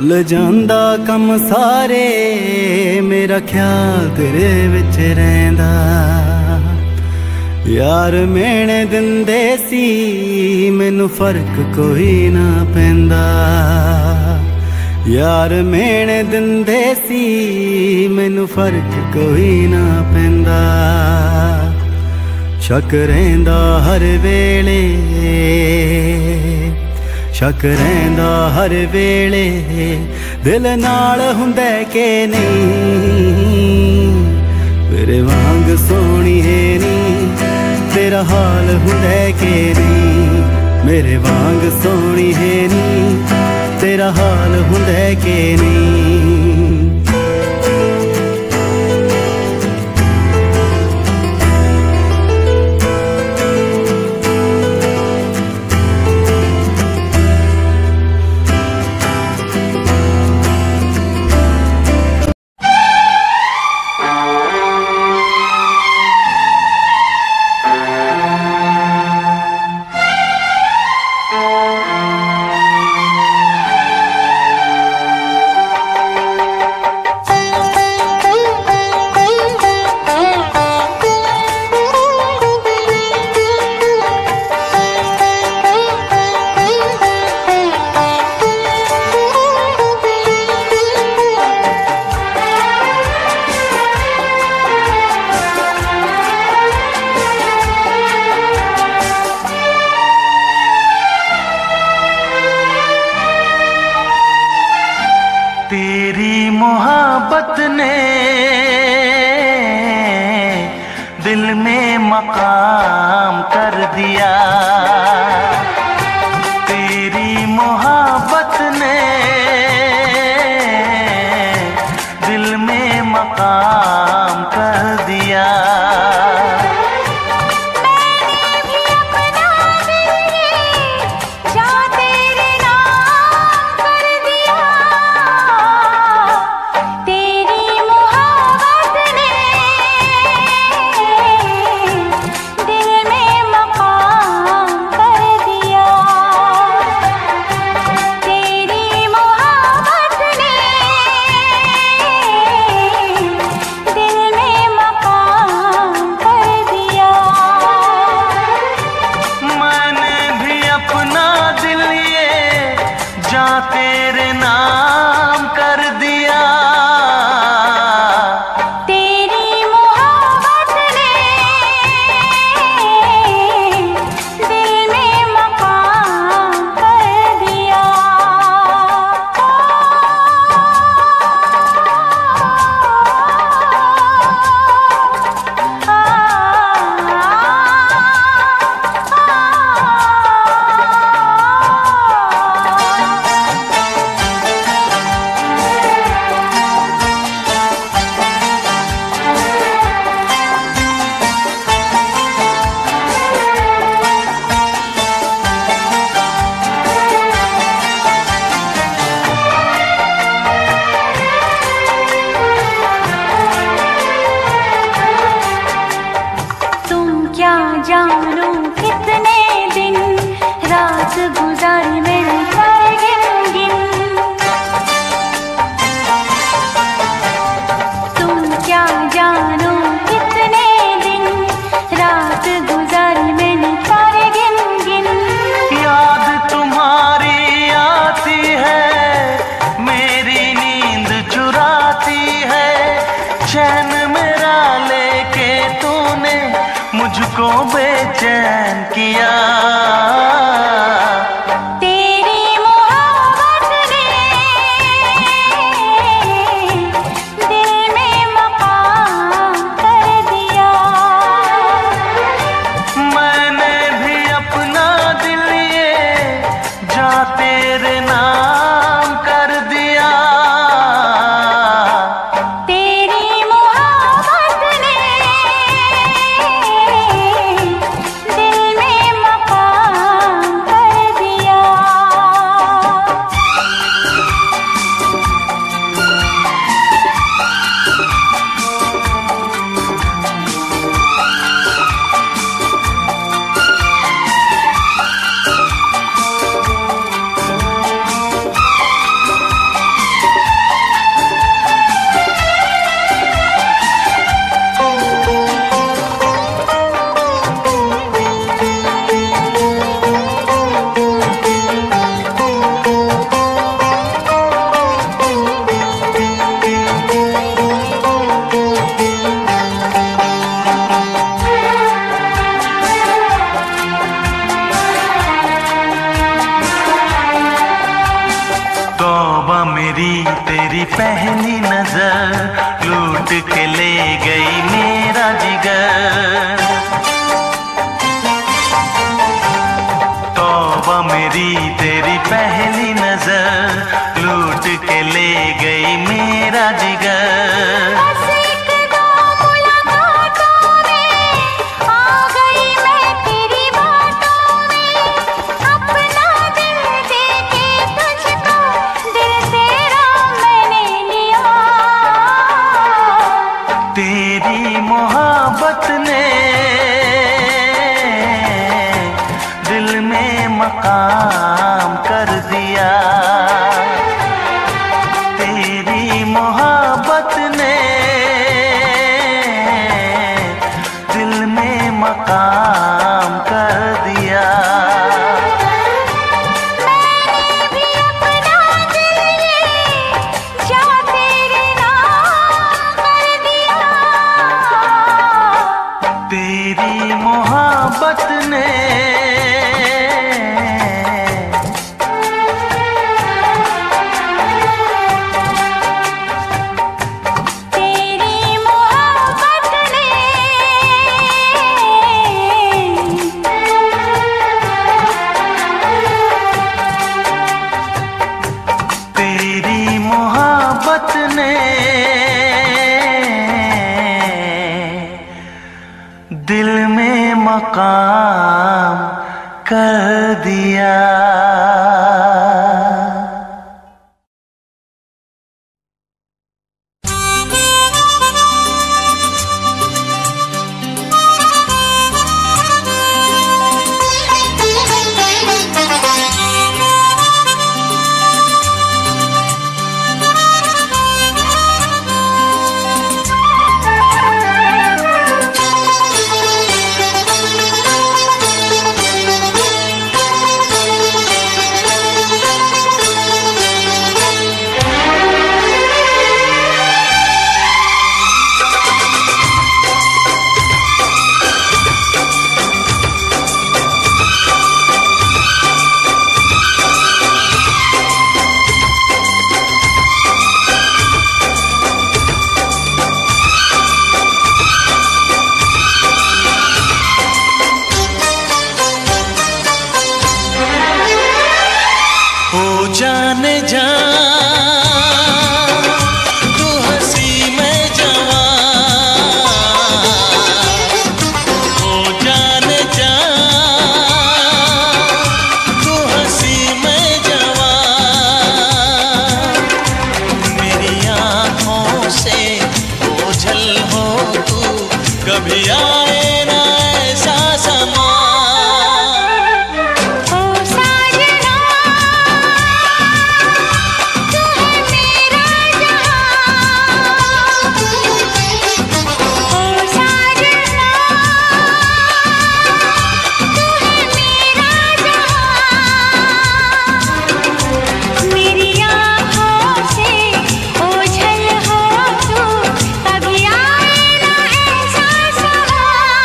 भुल जांदा कम सारे मेरा ख्याल तेरे विच रहिंदा यार मेणे दिंदे सी मैनू फर्क कोई ना पैंदा यार मेणे दिंदे सी मैनू फर्क कोई ना पैंदा शक रहिंदा हर वेले शक रहिंदा हर वेले दिल नाल हुंदा के नहीं तेरे वांग सोहणी है नी तेरा हाल हुंदा के नहीं मेरे वांग सोहणी है नी तेरा हाल हुंदा के नहीं ले गई मेरा जिगर। तौबा मेरी तेरी पहली नजर, लूट के ले गई मेरा जिगर। बस एक दो मुलाकातों में आ गई मैं तेरी बातों में, अपना दिल दे के तुझको दिल तेरा मैंने लिया। तेरी मोहब्बत ने दिल में मकाम कर दिया। तेरी मोहब्बत ने दिल में मकाम कर दिया। मैंने भी अपना दिल ये जा तेरे नाम कर दिया। तेरी मोहब्बत ने तेरी मोहब्बत ने तेरी मोहब्बत ने दिल में मकाम कर दिया। जाने जा तू हंसी मैं जवां, ओ जाने जा तू हंसी मैं जवां। मेरी आँखों से ओझल हो तू, कभी आए ना ऐसा समा। ओझल हो तू, कभी आए ना ऐसा समा।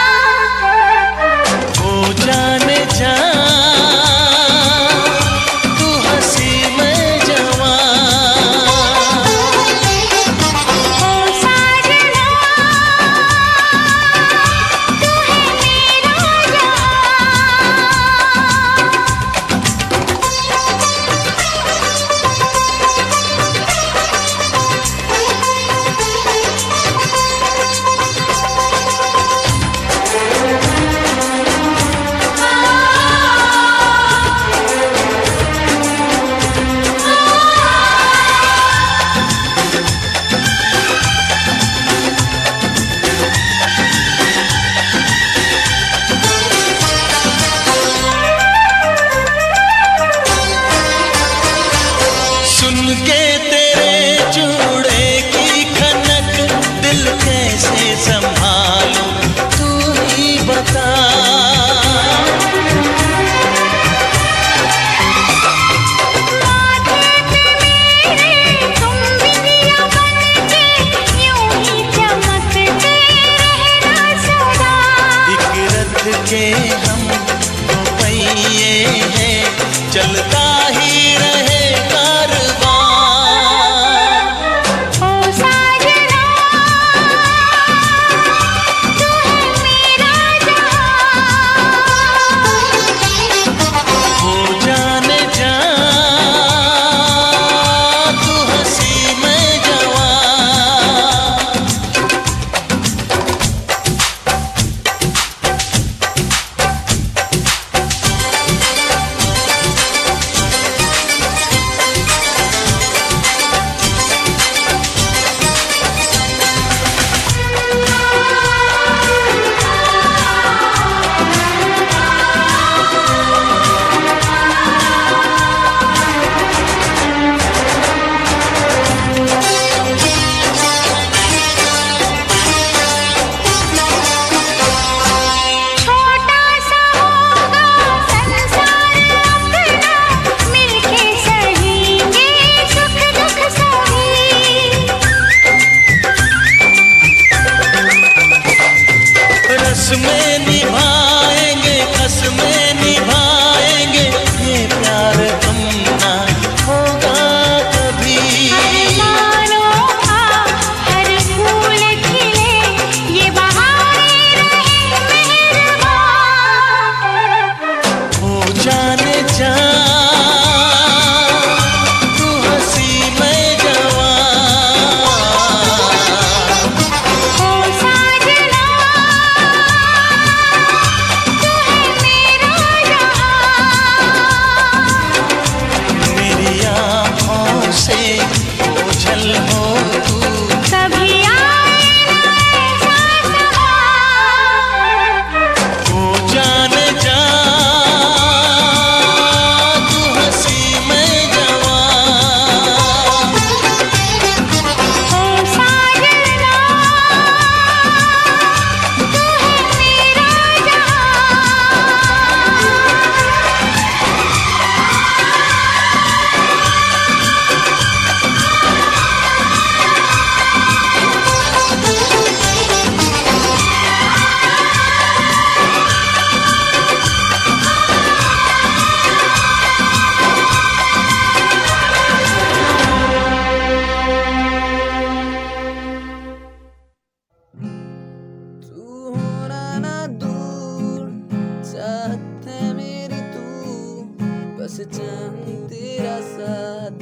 चाहूं तेरा साथ,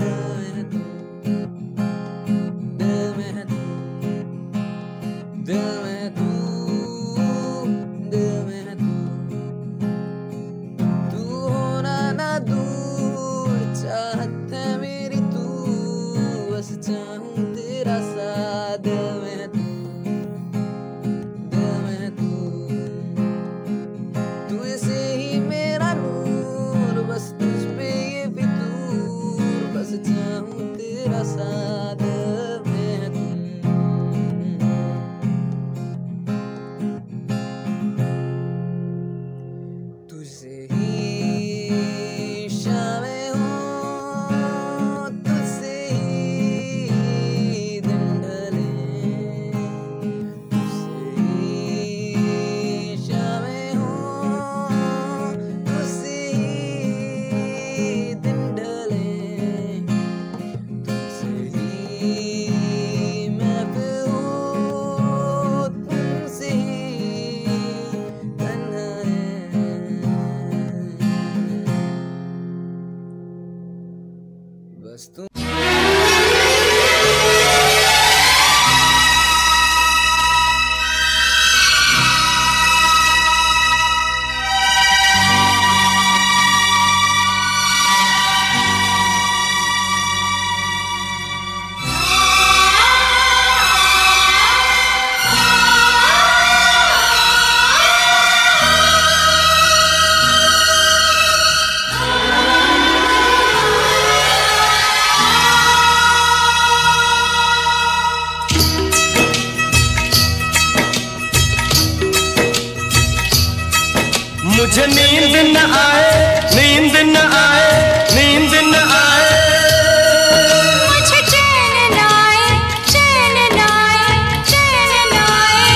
दिल में तू, दिल में तू, दिल में तू, तू होना ना दूर, चाहत है मेरी तू, बस चाहूं तेरा साथ, दिल में तू, दिल में तू, तू ऐसे ही मेरा नूर, बस तुझ पे ये फितूर, बस चाहूं तेरा साथ, दिल में तू। तुझसे ही शामें हों, तुझसे ही दिन ढले, तुझसे ही शामें हों, तुझसे ही दिन ढले, तुझसे ही महफिल हो, तुमसे ही तन्हा है, बस तुम। मुझे नींद न आए, नींद न आए, नींद न आए, मुझे चैन न आए, चैन न आए, चैन न आए।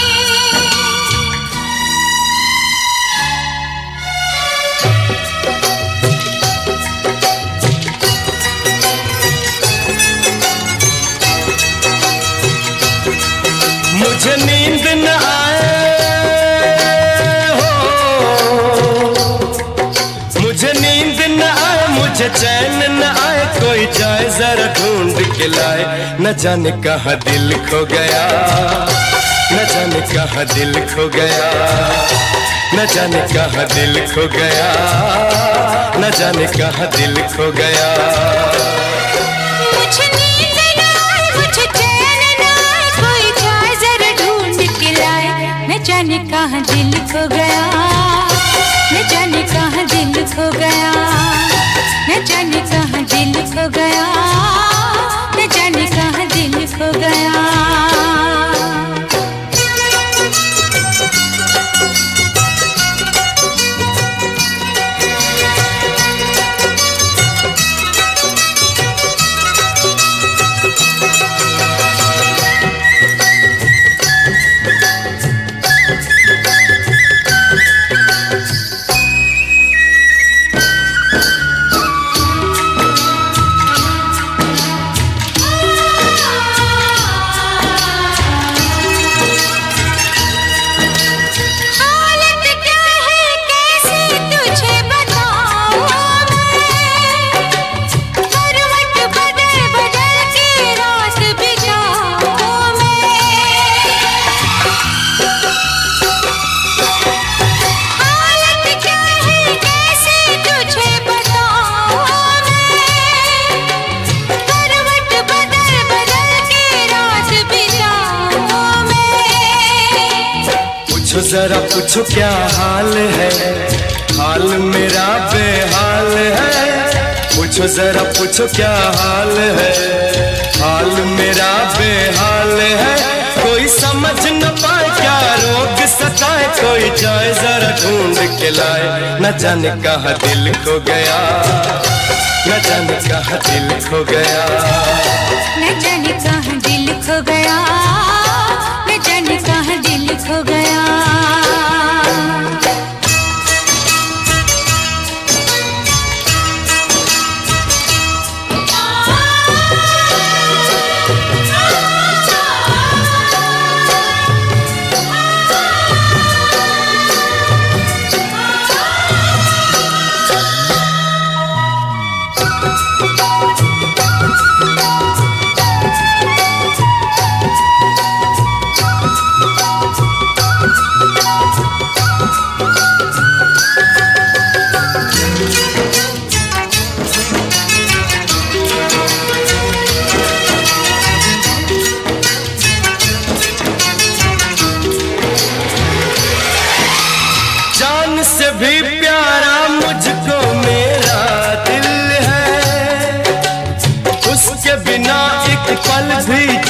मुझे नींद न आए हो, मुझे नींद न आए, मुझे चैन न आए, कोई जाए जरा ढूंढ के लाए, न जाने कहाँ दिल खो गया, न जाने कहाँ दिल खो गया, न जाने कहाँ दिल खो गया, न जाने कहाँ दिल खो गया। मुझे नींद न आए, मुझे चैन न आए, कोई जाए जरा ढूंढ के लाए, न जाने कहाँ दिल खो गया, न जाने कहाँ दिल खो गया, न जाने कहाँ दिल खो गया, न जाने कहाँ दिल खो गया। हालत क्या है कैसे तुझे बताऊं मैं, करवट बदल बदल के रात बिताऊं मैं। हालत क्या है कैसे तुझे बताऊं मैं, करवट बदल बदल के रात बिताऊं मैं। पूछो जरा पूछो क्या हाल है, हाल मेरा बेहाल है, पूछो जरा पूछो क्या हाल है, हाल मेरा बेहाल है, कोई समझ न पाए क्या रोग सताए, कोई जाए जरा ढूंढ के लाए, न जाने कहाँ दिल खो गया, न जाने कहाँ दिल खो गया, न जाने कहाँ दिल खो गया, न जाने कहाँ दिल खो गया।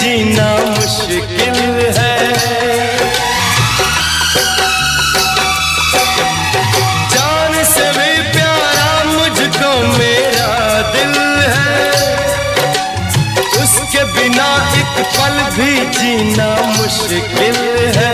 जीना मुश्किल है। जान से भी प्यारा मुझको मेरा दिल है, उसके बिना एक पल भी जीना मुश्किल है।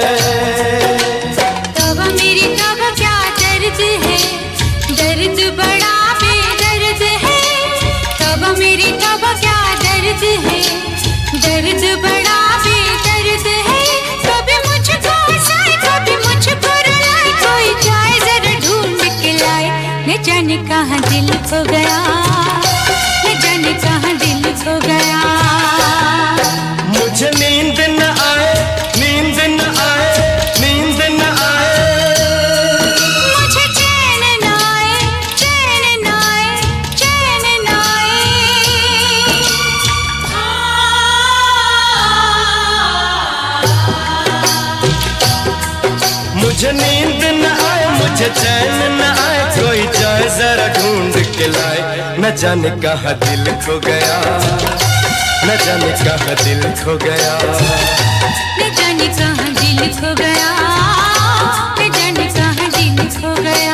तब मेरी तब क्या दर्द है, दर्द बड़ा बेदर्द है। तब मेरी तब क्या दर्द है, दर्द बड़ा बेदर्द है। कभी मुझको हंसाए कभी मुझको रुलाए, कोई जाए जरा ढूंढ के लाए। न जाने कहाँ दिल खो गया, न जाने कहाँ दिल खो गया। मुझे नींद न आए, नींद न आए, नींद न आए। मुझे चैन न आए, चैन न आए, चैन न आए। मुझे नींद न आए, मुझे चैन न आए, कोई जाए जरा ढूंढ के लाए। न जाने कहाँ दिल खो गया, न जाने कहाँ दिल खो गया, न जाने कहाँ दिल खो गया, न जाने कहाँ दिल खो गया।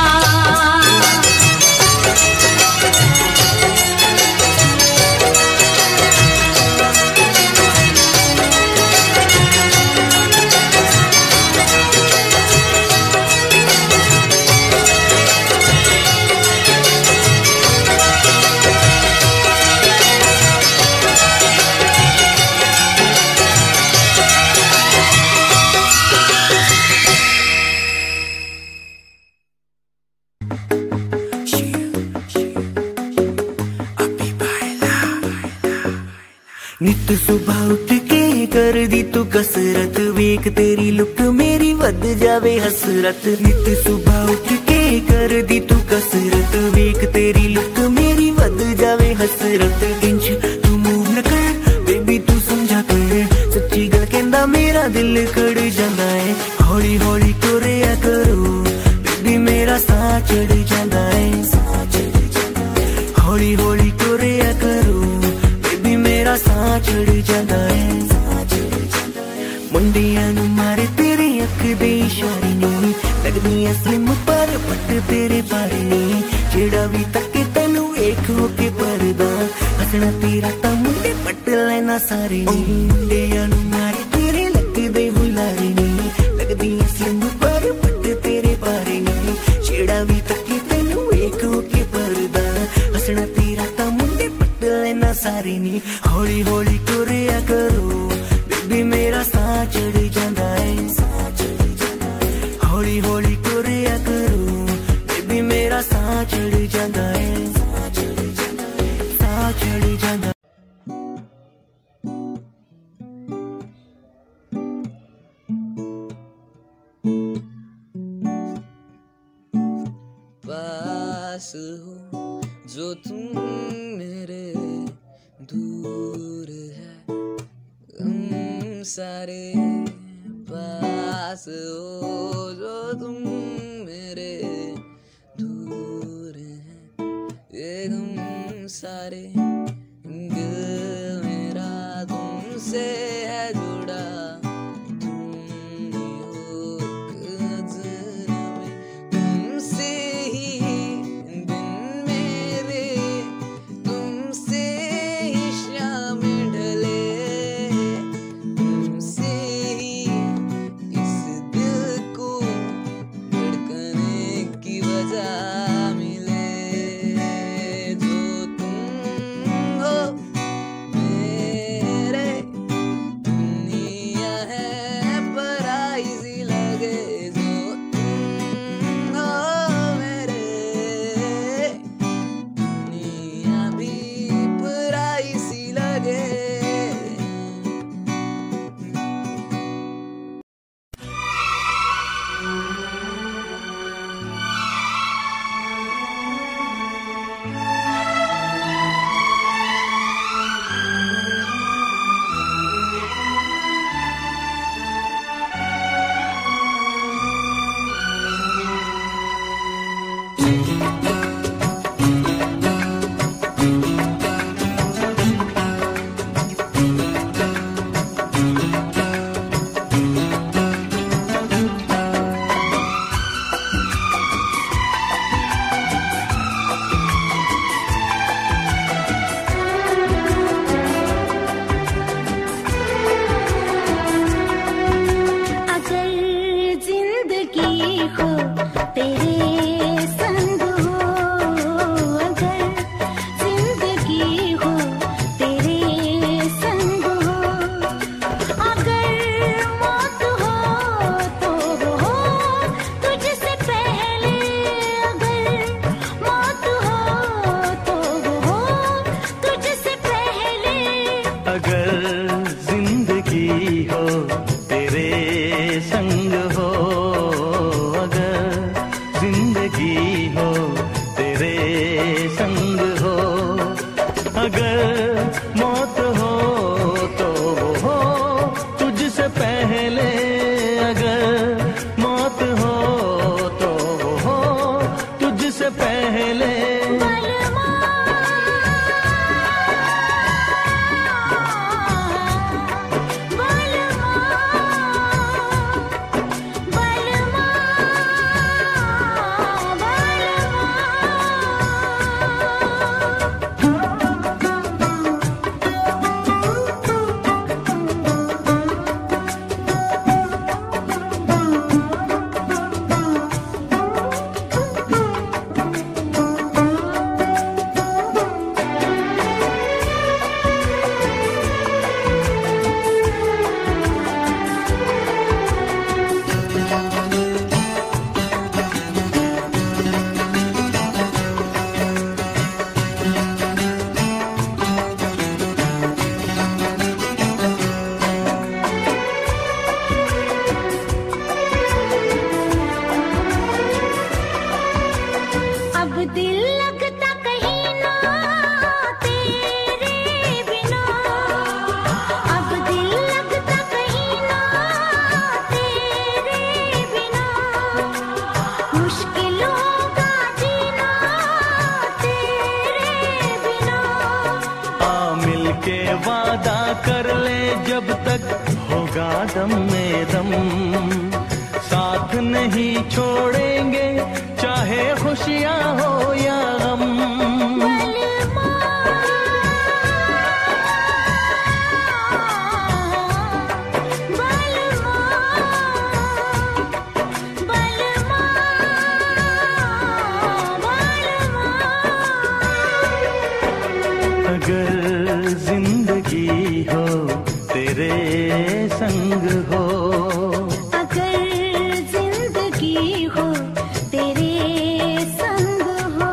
नित सुबह उठ के कर दी तू कसरत, वेख तेरी लुक मेरी वध जावे हसरत। नित सुबह उठ के कर दी तू कसरत, वेख तेरी लुक मेरी वध जावे हसरत। इंच तू मूव न कर बेबी तू समझा कर, सच्ची गल कहंदा मेरा दिल कड़ जांदा है। हौली हौली तुरिया करो बेबी मेरा साह चढ़ जांदा है। हौली हौली तुरिया करो मेरा साह चढ़ जाता है। मुंडियां नू मारे तेरी अख दे इशारे नी, लगदी है स्लिम पर पट तेरे बारे नी। जेड़ा भी तके तेनू वेख के परदा, हसना तेरा तां मुंडे पट लेना सारे नी। मुंडियां नू मारे तेरे लगदे बुलारे नी, लगदी है स्लिम पर पट तेरे बारे नी। जेड़ा भी तके तेनू वेख के परदा, हसना तेरा तां मुंडे पट लेना सारे नी। हौली हौली तुरिया करो बेबी मेरा साह चढ़ जाता है। हौली हौली तुरिया करो बेबी मेरा साह चढ़ जाता है, साह चढ़ जाता। पास हो जो तुम मेरे, दूर है हम सारे। पास हो जो तुम मेरे, दूर है ये हम सारे। दिल मेरा तुमसे है जुड़ा, तुम ही हो एक अजनबी। तुमसे ही दिन मेरे, तुमसे ही शाम ढले, तुमसे ही इस दिल को धड़कने की वजह मिले। जो तुम हो मेरे, संग हो, अगर जिंदगी हो तेरे संग हो, अगर मौत हो तो वो हो तुझसे पहले, अगर मौत हो तो वो हो तुझसे पहले। वादा कर ले जब तक होगा दम में दम, साथ नहीं छोड़ेंगे चाहे खुशियां हो या गम। अगर जिंदगी हो तेरे संग हो, अगर जिंदगी हो तेरे संग हो।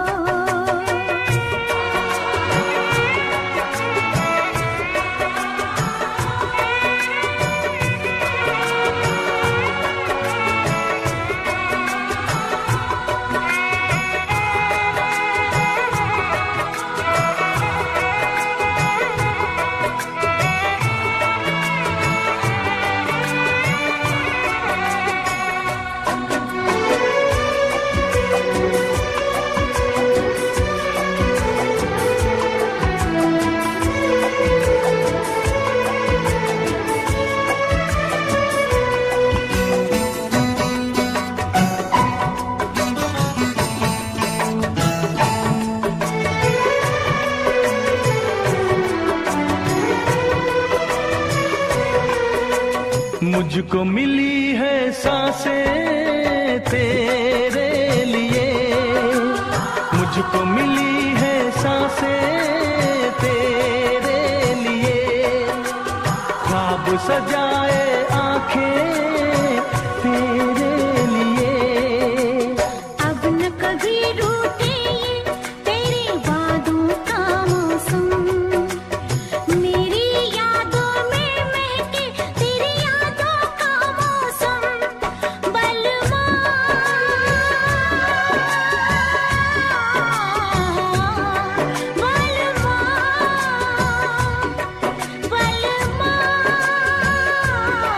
मुझको मिली है सांसें तेरे लिए, मुझको मिली है सांसें तेरे लिए, ख्वाब सजाए आंखें तेरे लिए। अब न कभी रूठे तेरे वादों का मौसम, मेरी यादों में महके तेरी यादों का मौसम। बलमा बलमा बलमा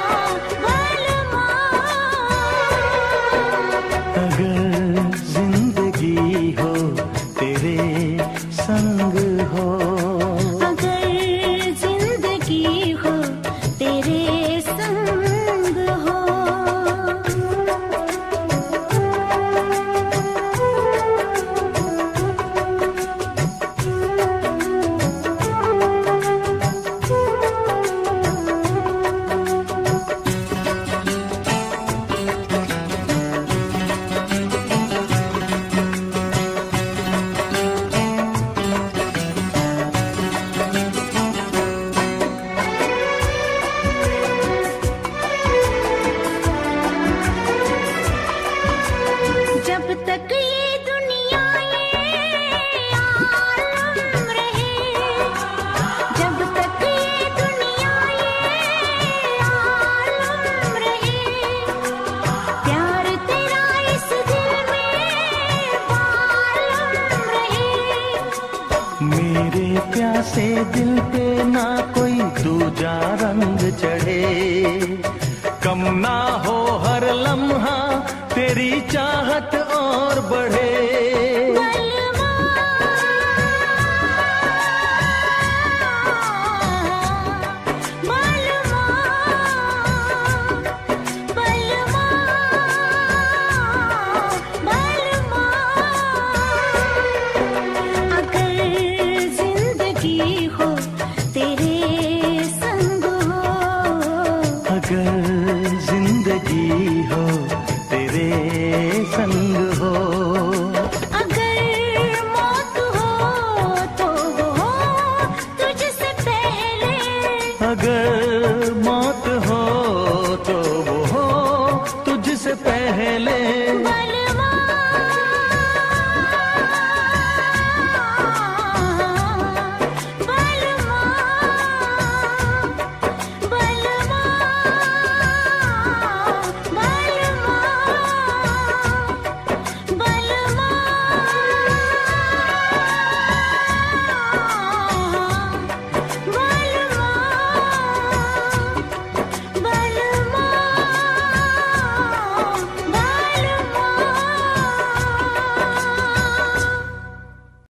पहले